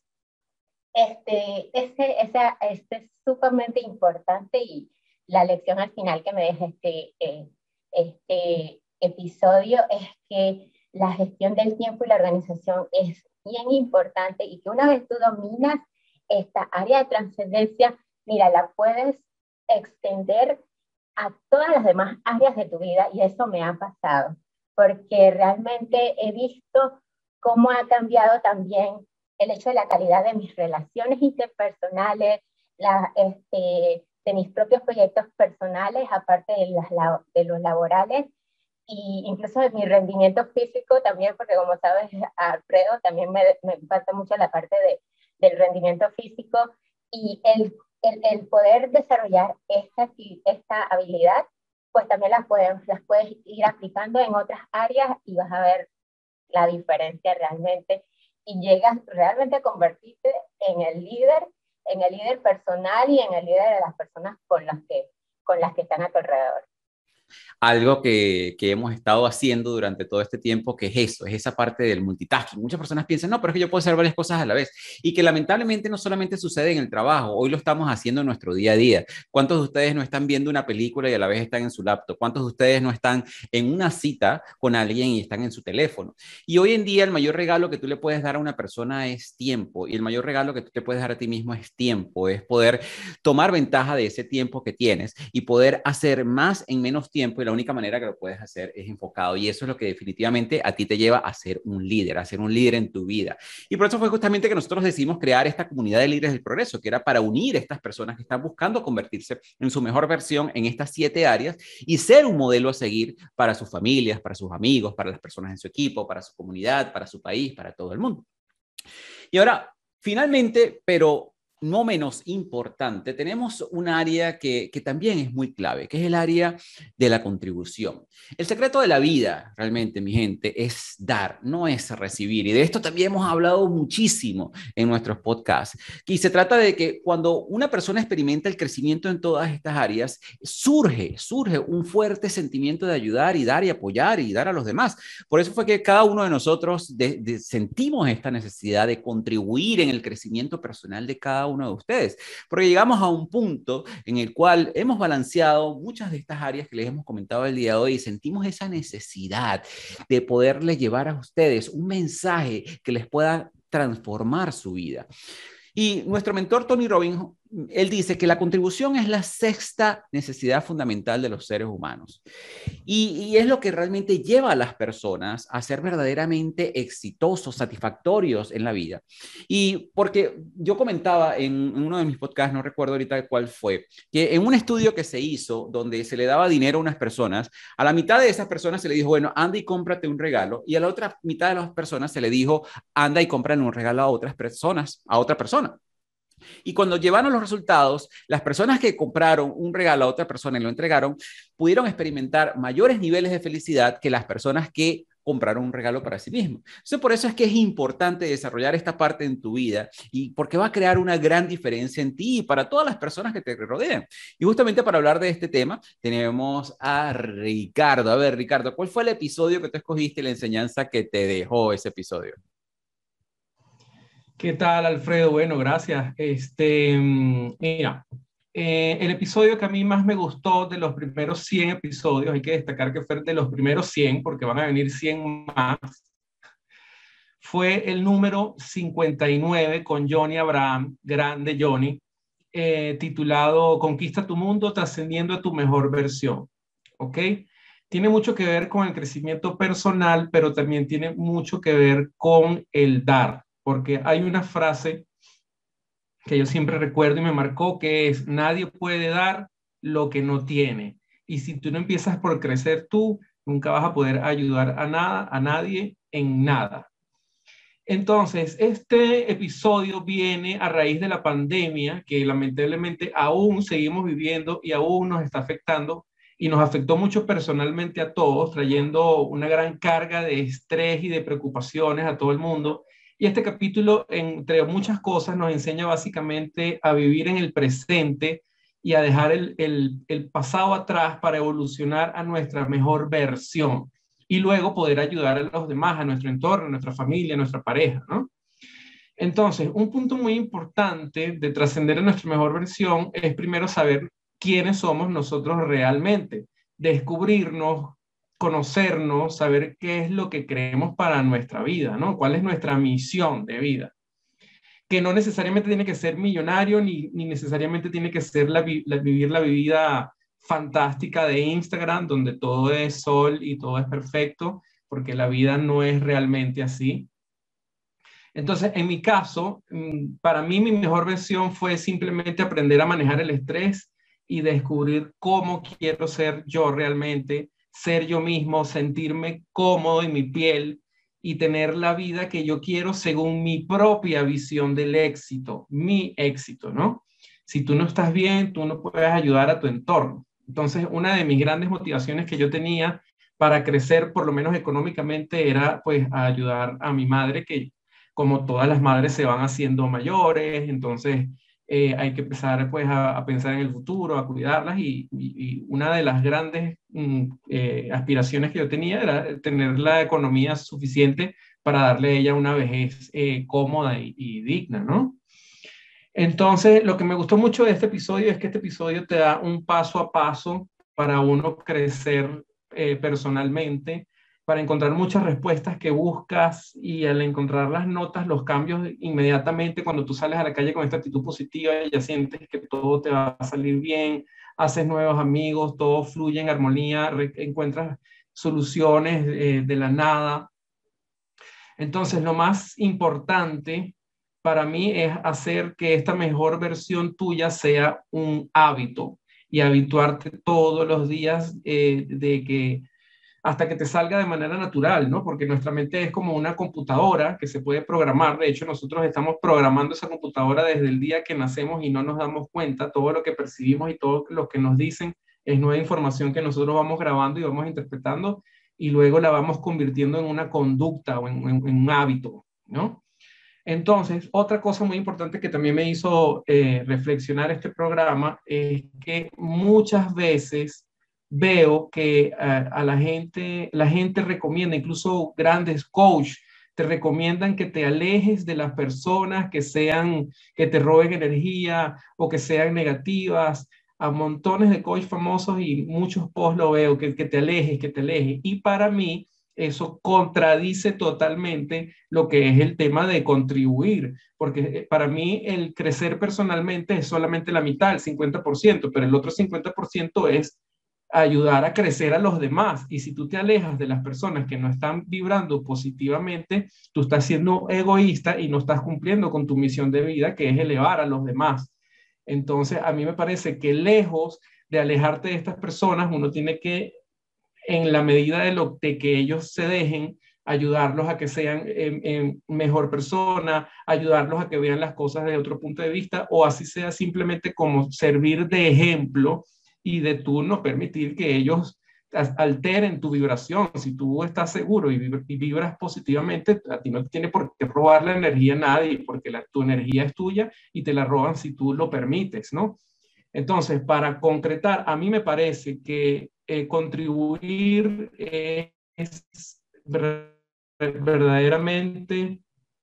es sumamente importante, y la lección al final que me deja este episodio es que la gestión del tiempo y la organización es bien importante, y que una vez tú dominas esta área de trascendencia, mira, la puedes extender a todas las demás áreas de tu vida, y eso me ha pasado, porque realmente he visto cómo ha cambiado también el hecho de la calidad de mis relaciones interpersonales, de mis propios proyectos personales, aparte de los laborales, y incluso de mi rendimiento físico también, porque como sabes, Alfredo, también me impacta mucho la parte del rendimiento físico, y el poder desarrollar esta habilidad, pues también las puedes ir aplicando en otras áreas y vas a ver la diferencia realmente, y llegas realmente a convertirte en el líder personal y en el líder de las personas con las que están a tu alrededor. Algo que hemos estado haciendo durante todo este tiempo, que es eso, es esa parte del multitasking. Muchas personas piensan, no, pero es que yo puedo hacer varias cosas a la vez, y que lamentablemente no solamente sucede en el trabajo, hoy lo estamos haciendo en nuestro día a día. ¿Cuántos de ustedes no están viendo una película y a la vez están en su laptop? ¿Cuántos de ustedes no están en una cita con alguien y están en su teléfono? Y hoy en día el mayor regalo que tú le puedes dar a una persona es tiempo, y el mayor regalo que tú te puedes dar a ti mismo es tiempo, es poder tomar ventaja de ese tiempo que tienes y poder hacer más en menos tiempo, y la única manera que lo puedes hacer es enfocado, y eso es lo que definitivamente a ti te lleva a ser un líder en tu vida. Y por eso fue justamente que nosotros decidimos crear esta comunidad de líderes del progreso, que era para unir a estas personas que están buscando convertirse en su mejor versión en estas 7 áreas y ser un modelo a seguir para sus familias, para sus amigos, para las personas en su equipo, para su comunidad, para su país, para todo el mundo. Y ahora, finalmente, pero no menos importante, tenemos un área que también es muy clave, que es el área de la contribución. El secreto de la vida, realmente, mi gente, es dar, no es recibir. Y de esto también hemos hablado muchísimo en nuestros podcasts. Y se trata de que cuando una persona experimenta el crecimiento en todas estas áreas, surge un fuerte sentimiento de ayudar y dar y apoyar y dar a los demás. Por eso fue que cada uno de nosotros sentimos esta necesidad de contribuir en el crecimiento personal de cada uno de ustedes, porque llegamos a un punto en el cual hemos balanceado muchas de estas áreas que les hemos comentado el día de hoy, y sentimos esa necesidad de poderles llevar a ustedes un mensaje que les pueda transformar su vida. Y nuestro mentor Tony Robbins, él dice que la contribución es la 6ª necesidad fundamental de los seres humanos. Y es lo que realmente lleva a las personas a ser verdaderamente exitosos, satisfactorios en la vida. Y porque yo comentaba en uno de mis podcasts, no recuerdo ahorita cuál fue, que en un estudio que se hizo donde se le daba dinero a unas personas, a la mitad de esas personas se le dijo, bueno, anda y cómprate un regalo, y a la otra mitad de las personas se le dijo, anda y cómprale un regalo a otras personas, a otra persona. Y cuando llevaron los resultados, las personas que compraron un regalo a otra persona y lo entregaron, pudieron experimentar mayores niveles de felicidad que las personas que compraron un regalo para sí mismos. Entonces, por eso es que es importante desarrollar esta parte en tu vida, y porque va a crear una gran diferencia en ti y para todas las personas que te rodean. Y justamente para hablar de este tema, tenemos a Ricardo. A ver, Ricardo, ¿cuál fue el episodio que tú escogiste y la enseñanza que te dejó ese episodio? ¿Qué tal, Alfredo? Bueno, gracias. Mira, el episodio que a mí más me gustó de los primeros 100 episodios, hay que destacar que fue de los primeros 100, porque van a venir 100 más, fue el número 59 con Johnny Abraham, grande Johnny, titulado Conquista tu mundo, trascendiendo a tu mejor versión. ¿Ok? Tiene mucho que ver con el crecimiento personal, pero también tiene mucho que ver con el dar. Porque hay una frase que yo siempre recuerdo y me marcó, que es: nadie puede dar lo que no tiene. Y si tú no empiezas por crecer tú, nunca vas a poder ayudar a nadie en nada. Entonces, este episodio viene a raíz de la pandemia, que lamentablemente aún seguimos viviendo y aún nos está afectando, y nos afectó mucho personalmente a todos, trayendo una gran carga de estrés y de preocupaciones a todo el mundo. Y este capítulo, entre muchas cosas, nos enseña básicamente a vivir en el presente y a dejar el pasado atrás para evolucionar a nuestra mejor versión y luego poder ayudar a los demás, a nuestro entorno, a nuestra familia, a nuestra pareja, ¿no? Entonces, un punto muy importante de trascender a nuestra mejor versión es primero saber quiénes somos nosotros realmente, descubrirnos, conocernos, saber qué es lo que creemos para nuestra vida, ¿no? ¿Cuál es nuestra misión de vida? que no necesariamente tiene que ser millonario, ni necesariamente tiene que ser vivir la vida fantástica de Instagram, donde todo es sol y todo es perfecto, porque la vida no es realmente así. Entonces, en mi caso, para mí mi mejor versión fue simplemente aprender a manejar el estrés y descubrir cómo quiero ser yo realmente, ser yo mismo, sentirme cómodo en mi piel y tener la vida que yo quiero según mi propia visión del éxito, mi éxito, ¿no? Si tú no estás bien, tú no puedes ayudar a tu entorno. Entonces, una de mis grandes motivaciones que yo tenía para crecer, por lo menos económicamente, era pues ayudar a mi madre, que como todas las madres se van haciendo mayores, entonces hay que empezar pues a pensar en el futuro, a cuidarlas y una de las grandes aspiraciones que yo tenía era tener la economía suficiente para darle a ella una vejez cómoda y digna, ¿no? Entonces, lo que me gustó mucho de este episodio es que este episodio te da un paso a paso para uno crecer personalmente, para encontrar muchas respuestas que buscas y al encontrarlas notas los cambios inmediatamente cuando tú sales a la calle con esta actitud positiva, ya sientes que todo te va a salir bien, haces nuevos amigos, todo fluye en armonía, encuentras soluciones de la nada. Entonces, lo más importante para mí es hacer que esta mejor versión tuya sea un hábito y habituarte todos los días de que hasta que te salga de manera natural, ¿no? Porque nuestra mente es como una computadora que se puede programar. De hecho, nosotros estamos programando esa computadora desde el día que nacemos y no nos damos cuenta. Todo lo que percibimos y todo lo que nos dicen es nueva información que nosotros vamos grabando y vamos interpretando y luego la vamos convirtiendo en una conducta o en un hábito, ¿no? Entonces, otra cosa muy importante que también me hizo reflexionar este programa es que muchas veces veo que a la gente recomienda, incluso grandes coaches, te recomiendan que te alejes de las personas que te roben energía o que sean negativas. A montones de coaches famosos y muchos posts lo veo, que te alejes, que te alejes. Y para mí, eso contradice totalmente lo que es el tema de contribuir, porque para mí el crecer personalmente es solamente la mitad, el 50%, pero el otro 50% es ayudar a crecer a los demás. Y si tú te alejas de las personas que no están vibrando positivamente, tú estás siendo egoísta y no estás cumpliendo con tu misión de vida, que es elevar a los demás. Entonces, a mí me parece que lejos de alejarte de estas personas, uno tiene que, en la medida de que ellos se dejen, ayudarlos a que sean mejor persona, ayudarlos a que vean las cosas de otro punto de vista, o así sea simplemente como servir de ejemplo y de tú no permitir que ellos alteren tu vibración. Si tú estás seguro y vibras positivamente, a ti no tiene por qué robar la energía a nadie, porque tu energía es tuya y te la roban si tú lo permites, ¿no? Entonces, para concretar, a mí me parece que contribuir es verdaderamente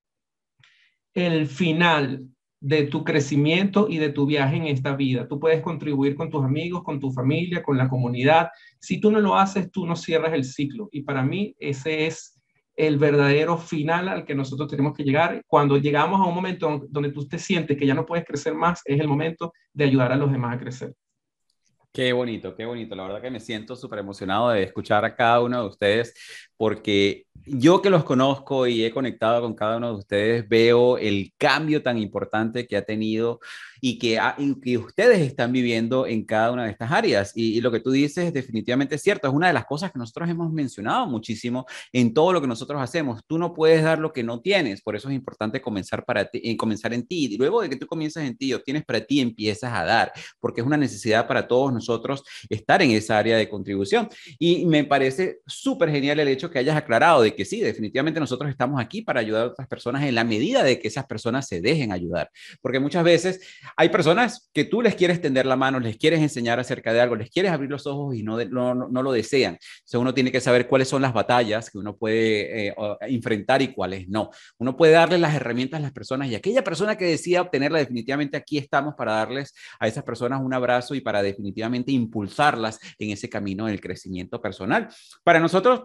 el final de tu crecimiento y de tu viaje en esta vida. Tú puedes contribuir con tus amigos, con tu familia, con la comunidad. Si tú no lo haces, tú no cierras el ciclo. Y para mí ese es el verdadero final al que nosotros tenemos que llegar. Cuando llegamos a un momento donde tú te sientes que ya no puedes crecer más, es el momento de ayudar a los demás a crecer. Qué bonito, qué bonito. La verdad que me siento súper emocionado de escuchar a cada uno de ustedes, porque yo que los conozco y he conectado con cada uno de ustedes, veo el cambio tan importante que ha tenido y que ustedes están viviendo en cada una de estas áreas. Y lo que tú dices es definitivamente cierto. Es una de las cosas que nosotros hemos mencionado muchísimo en todo lo que nosotros hacemos. Tú no puedes dar lo que no tienes. Por eso es importante comenzar en ti. Y luego de que tú comienzas en ti y obtienes para ti, empiezas a dar, porque es una necesidad para todos nosotros estar en esa área de contribución. Y me parece súper genial el hecho que hayas aclarado de que sí, definitivamente nosotros estamos aquí para ayudar a otras personas en la medida de que esas personas se dejen ayudar. Porque muchas veces hay personas que tú les quieres tender la mano, les quieres enseñar acerca de algo, les quieres abrir los ojos y no lo desean. Entonces uno tiene que saber cuáles son las batallas que uno puede enfrentar y cuáles no. Uno puede darle las herramientas a las personas y aquella persona que decida obtenerla, definitivamente aquí estamos para darles a esas personas un abrazo y para definitivamente impulsarlas en ese camino del crecimiento personal. Para nosotros,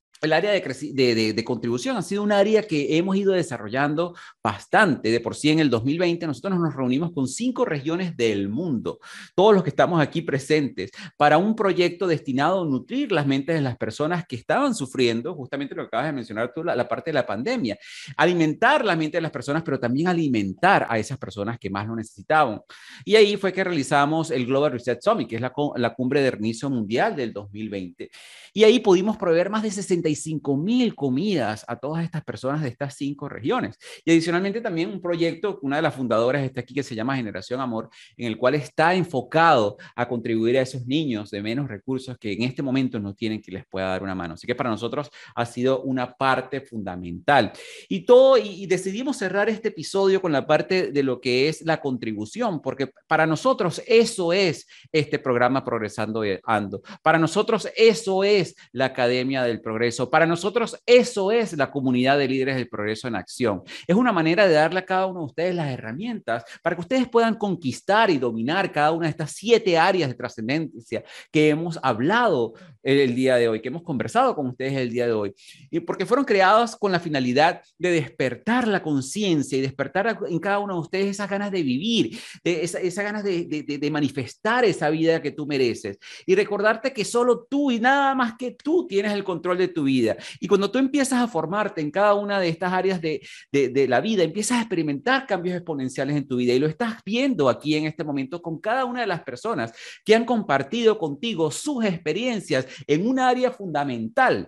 el área de contribución ha sido un área que hemos ido desarrollando bastante. De por sí, en el 2020, nosotros nos reunimos con 5 regiones del mundo, todos los que estamos aquí presentes, para un proyecto destinado a nutrir las mentes de las personas que estaban sufriendo, justamente lo que acabas de mencionar tú, la parte de la pandemia. Alimentar la mente de las personas, pero también alimentar a esas personas que más lo necesitaban. Y ahí fue que realizamos el Global Reset Summit, que es la cumbre de reinicio mundial del 2020. Y ahí pudimos proveer más de 65,000 comidas a todas estas personas de estas 5 regiones. Y adicionalmente también un proyecto, una de las fundadoras está aquí, que se llama Generación Amor, en el cual está enfocado a contribuir a esos niños de menos recursos que en este momento no tienen que les pueda dar una mano. Así que para nosotros ha sido una parte fundamental. Y decidimos cerrar este episodio con la parte de lo que es la contribución, porque para nosotros eso es este programa Progresando Ando. Para nosotros eso es la Academia del Progreso. Para nosotros eso es la comunidad de líderes del progreso en acción. Es una manera de darle a cada uno de ustedes las herramientas para que ustedes puedan conquistar y dominar cada una de estas 7 áreas de trascendencia que hemos hablado el día de hoy, que hemos conversado con ustedes el día de hoy. Y porque fueron creadas con la finalidad de despertar la conciencia y despertar en cada uno de ustedes esas ganas de vivir, esas ganas de manifestar esa vida que tú mereces. Y recordarte que solo tú y nada más que tú tienes el control de tu vida. Y cuando tú empiezas a formarte en cada una de estas áreas de la vida, empiezas a experimentar cambios exponenciales en tu vida, y lo estás viendo aquí en este momento con cada una de las personas que han compartido contigo sus experiencias en un área fundamental,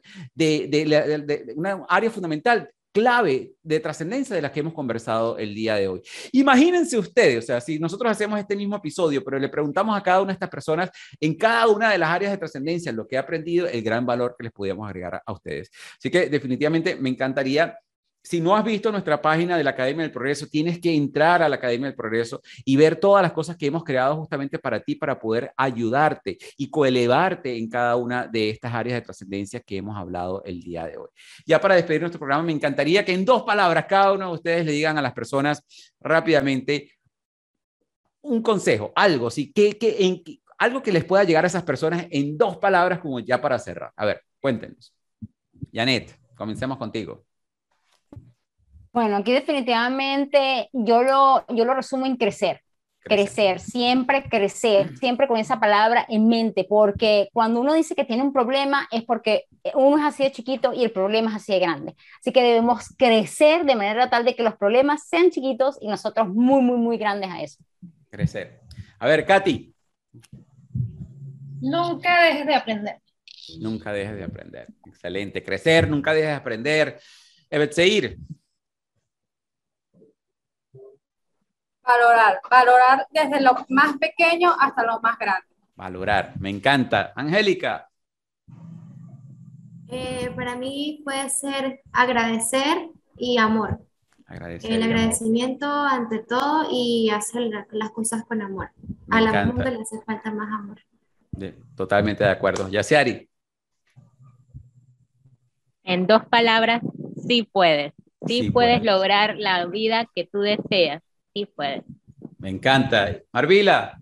una área fundamental clave de trascendencia de las que hemos conversado el día de hoy. Imagínense ustedes, o sea, si nosotros hacemos este mismo episodio, pero le preguntamos a cada una de estas personas en cada una de las áreas de trascendencia lo que ha aprendido, el gran valor que les podíamos agregar a ustedes. Así que definitivamente me encantaría. Si no has visto nuestra página de la Academia del Progreso, tienes que entrar a la Academia del Progreso y ver todas las cosas que hemos creado justamente para ti, para poder ayudarte y coelevarte en cada una de estas áreas de trascendencia que hemos hablado el día de hoy. Ya para despedir nuestro programa, me encantaría que en 2 palabras cada uno de ustedes le digan a las personas rápidamente un consejo, algo, ¿sí? Algo que les pueda llegar a esas personas en 2 palabras, como ya para cerrar. A ver, cuéntenos. Janet, comencemos contigo. Bueno, aquí definitivamente yo lo resumo en crecer, siempre con esa palabra en mente, porque cuando uno dice que tiene un problema es porque uno es así de chiquito y el problema es así de grande. Así que debemos crecer de manera tal de que los problemas sean chiquitos y nosotros muy, muy, muy grandes a eso. Crecer. A ver, Katy. Nunca dejes de aprender. Nunca dejes de aprender. Excelente. Crecer, nunca dejes de aprender. Ebetseir. Valorar desde lo más pequeño hasta lo más grande. Valorar, me encanta. Angélica. Para mí puede ser agradecer y amor. El agradecimiento ante todo y hacer las cosas con amor. A la mundo le hace falta más amor. Totalmente de acuerdo. Yaciari. En 2 palabras, sí puedes. Sí puedes lograr la vida que tú deseas. Sí puedes. Me encanta. Marvila.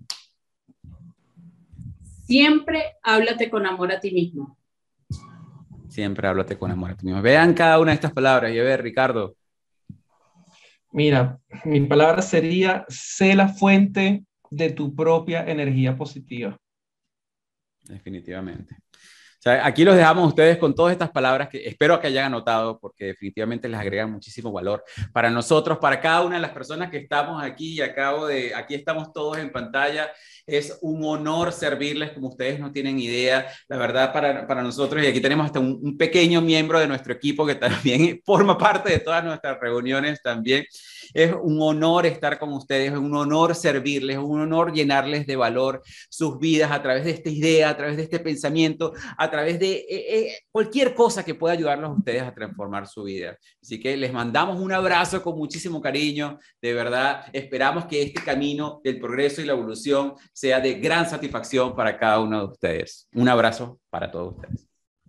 Siempre háblate con amor a ti mismo. Siempre háblate con amor a ti mismo. Vean cada una de estas palabras. Y a ver, Ricardo. Mira, mi palabra sería: sé la fuente de tu propia energía positiva. Definitivamente. O sea, aquí los dejamos ustedes con todas estas palabras que espero que hayan anotado, porque definitivamente les agregan muchísimo valor para nosotros, para cada una de las personas que estamos aquí. Aquí estamos todos en pantalla. Es un honor servirles, como ustedes no tienen idea. La verdad, para nosotros, y aquí tenemos hasta un pequeño miembro de nuestro equipo que también forma parte de todas nuestras reuniones también. Es un honor estar con ustedes, es un honor servirles, es un honor llenarles de valor sus vidas a través de esta idea, a través de este pensamiento, a través de cualquier cosa que pueda ayudarlos a ustedes a transformar su vida. Así que les mandamos un abrazo con muchísimo cariño. De verdad, esperamos que este camino del progreso y la evolución sea de gran satisfacción para cada uno de ustedes. Un abrazo para todos ustedes.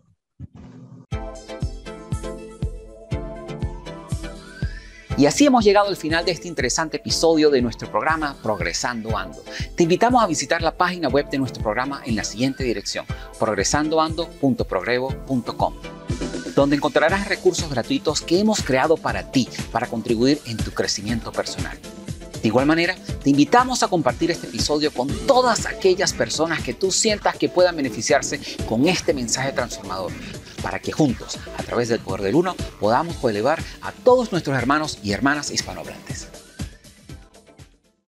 Y así hemos llegado al final de este interesante episodio de nuestro programa Progresando Ando. Te invitamos a visitar la página web de nuestro programa en la siguiente dirección: progresandoando.progrevo.com. donde encontrarás recursos gratuitos que hemos creado para ti, para contribuir en tu crecimiento personal. De igual manera, te invitamos a compartir este episodio con todas aquellas personas que tú sientas que puedan beneficiarse con este mensaje transformador, para que juntos, a través del poder del uno, podamos elevar a todos nuestros hermanos y hermanas hispanohablantes.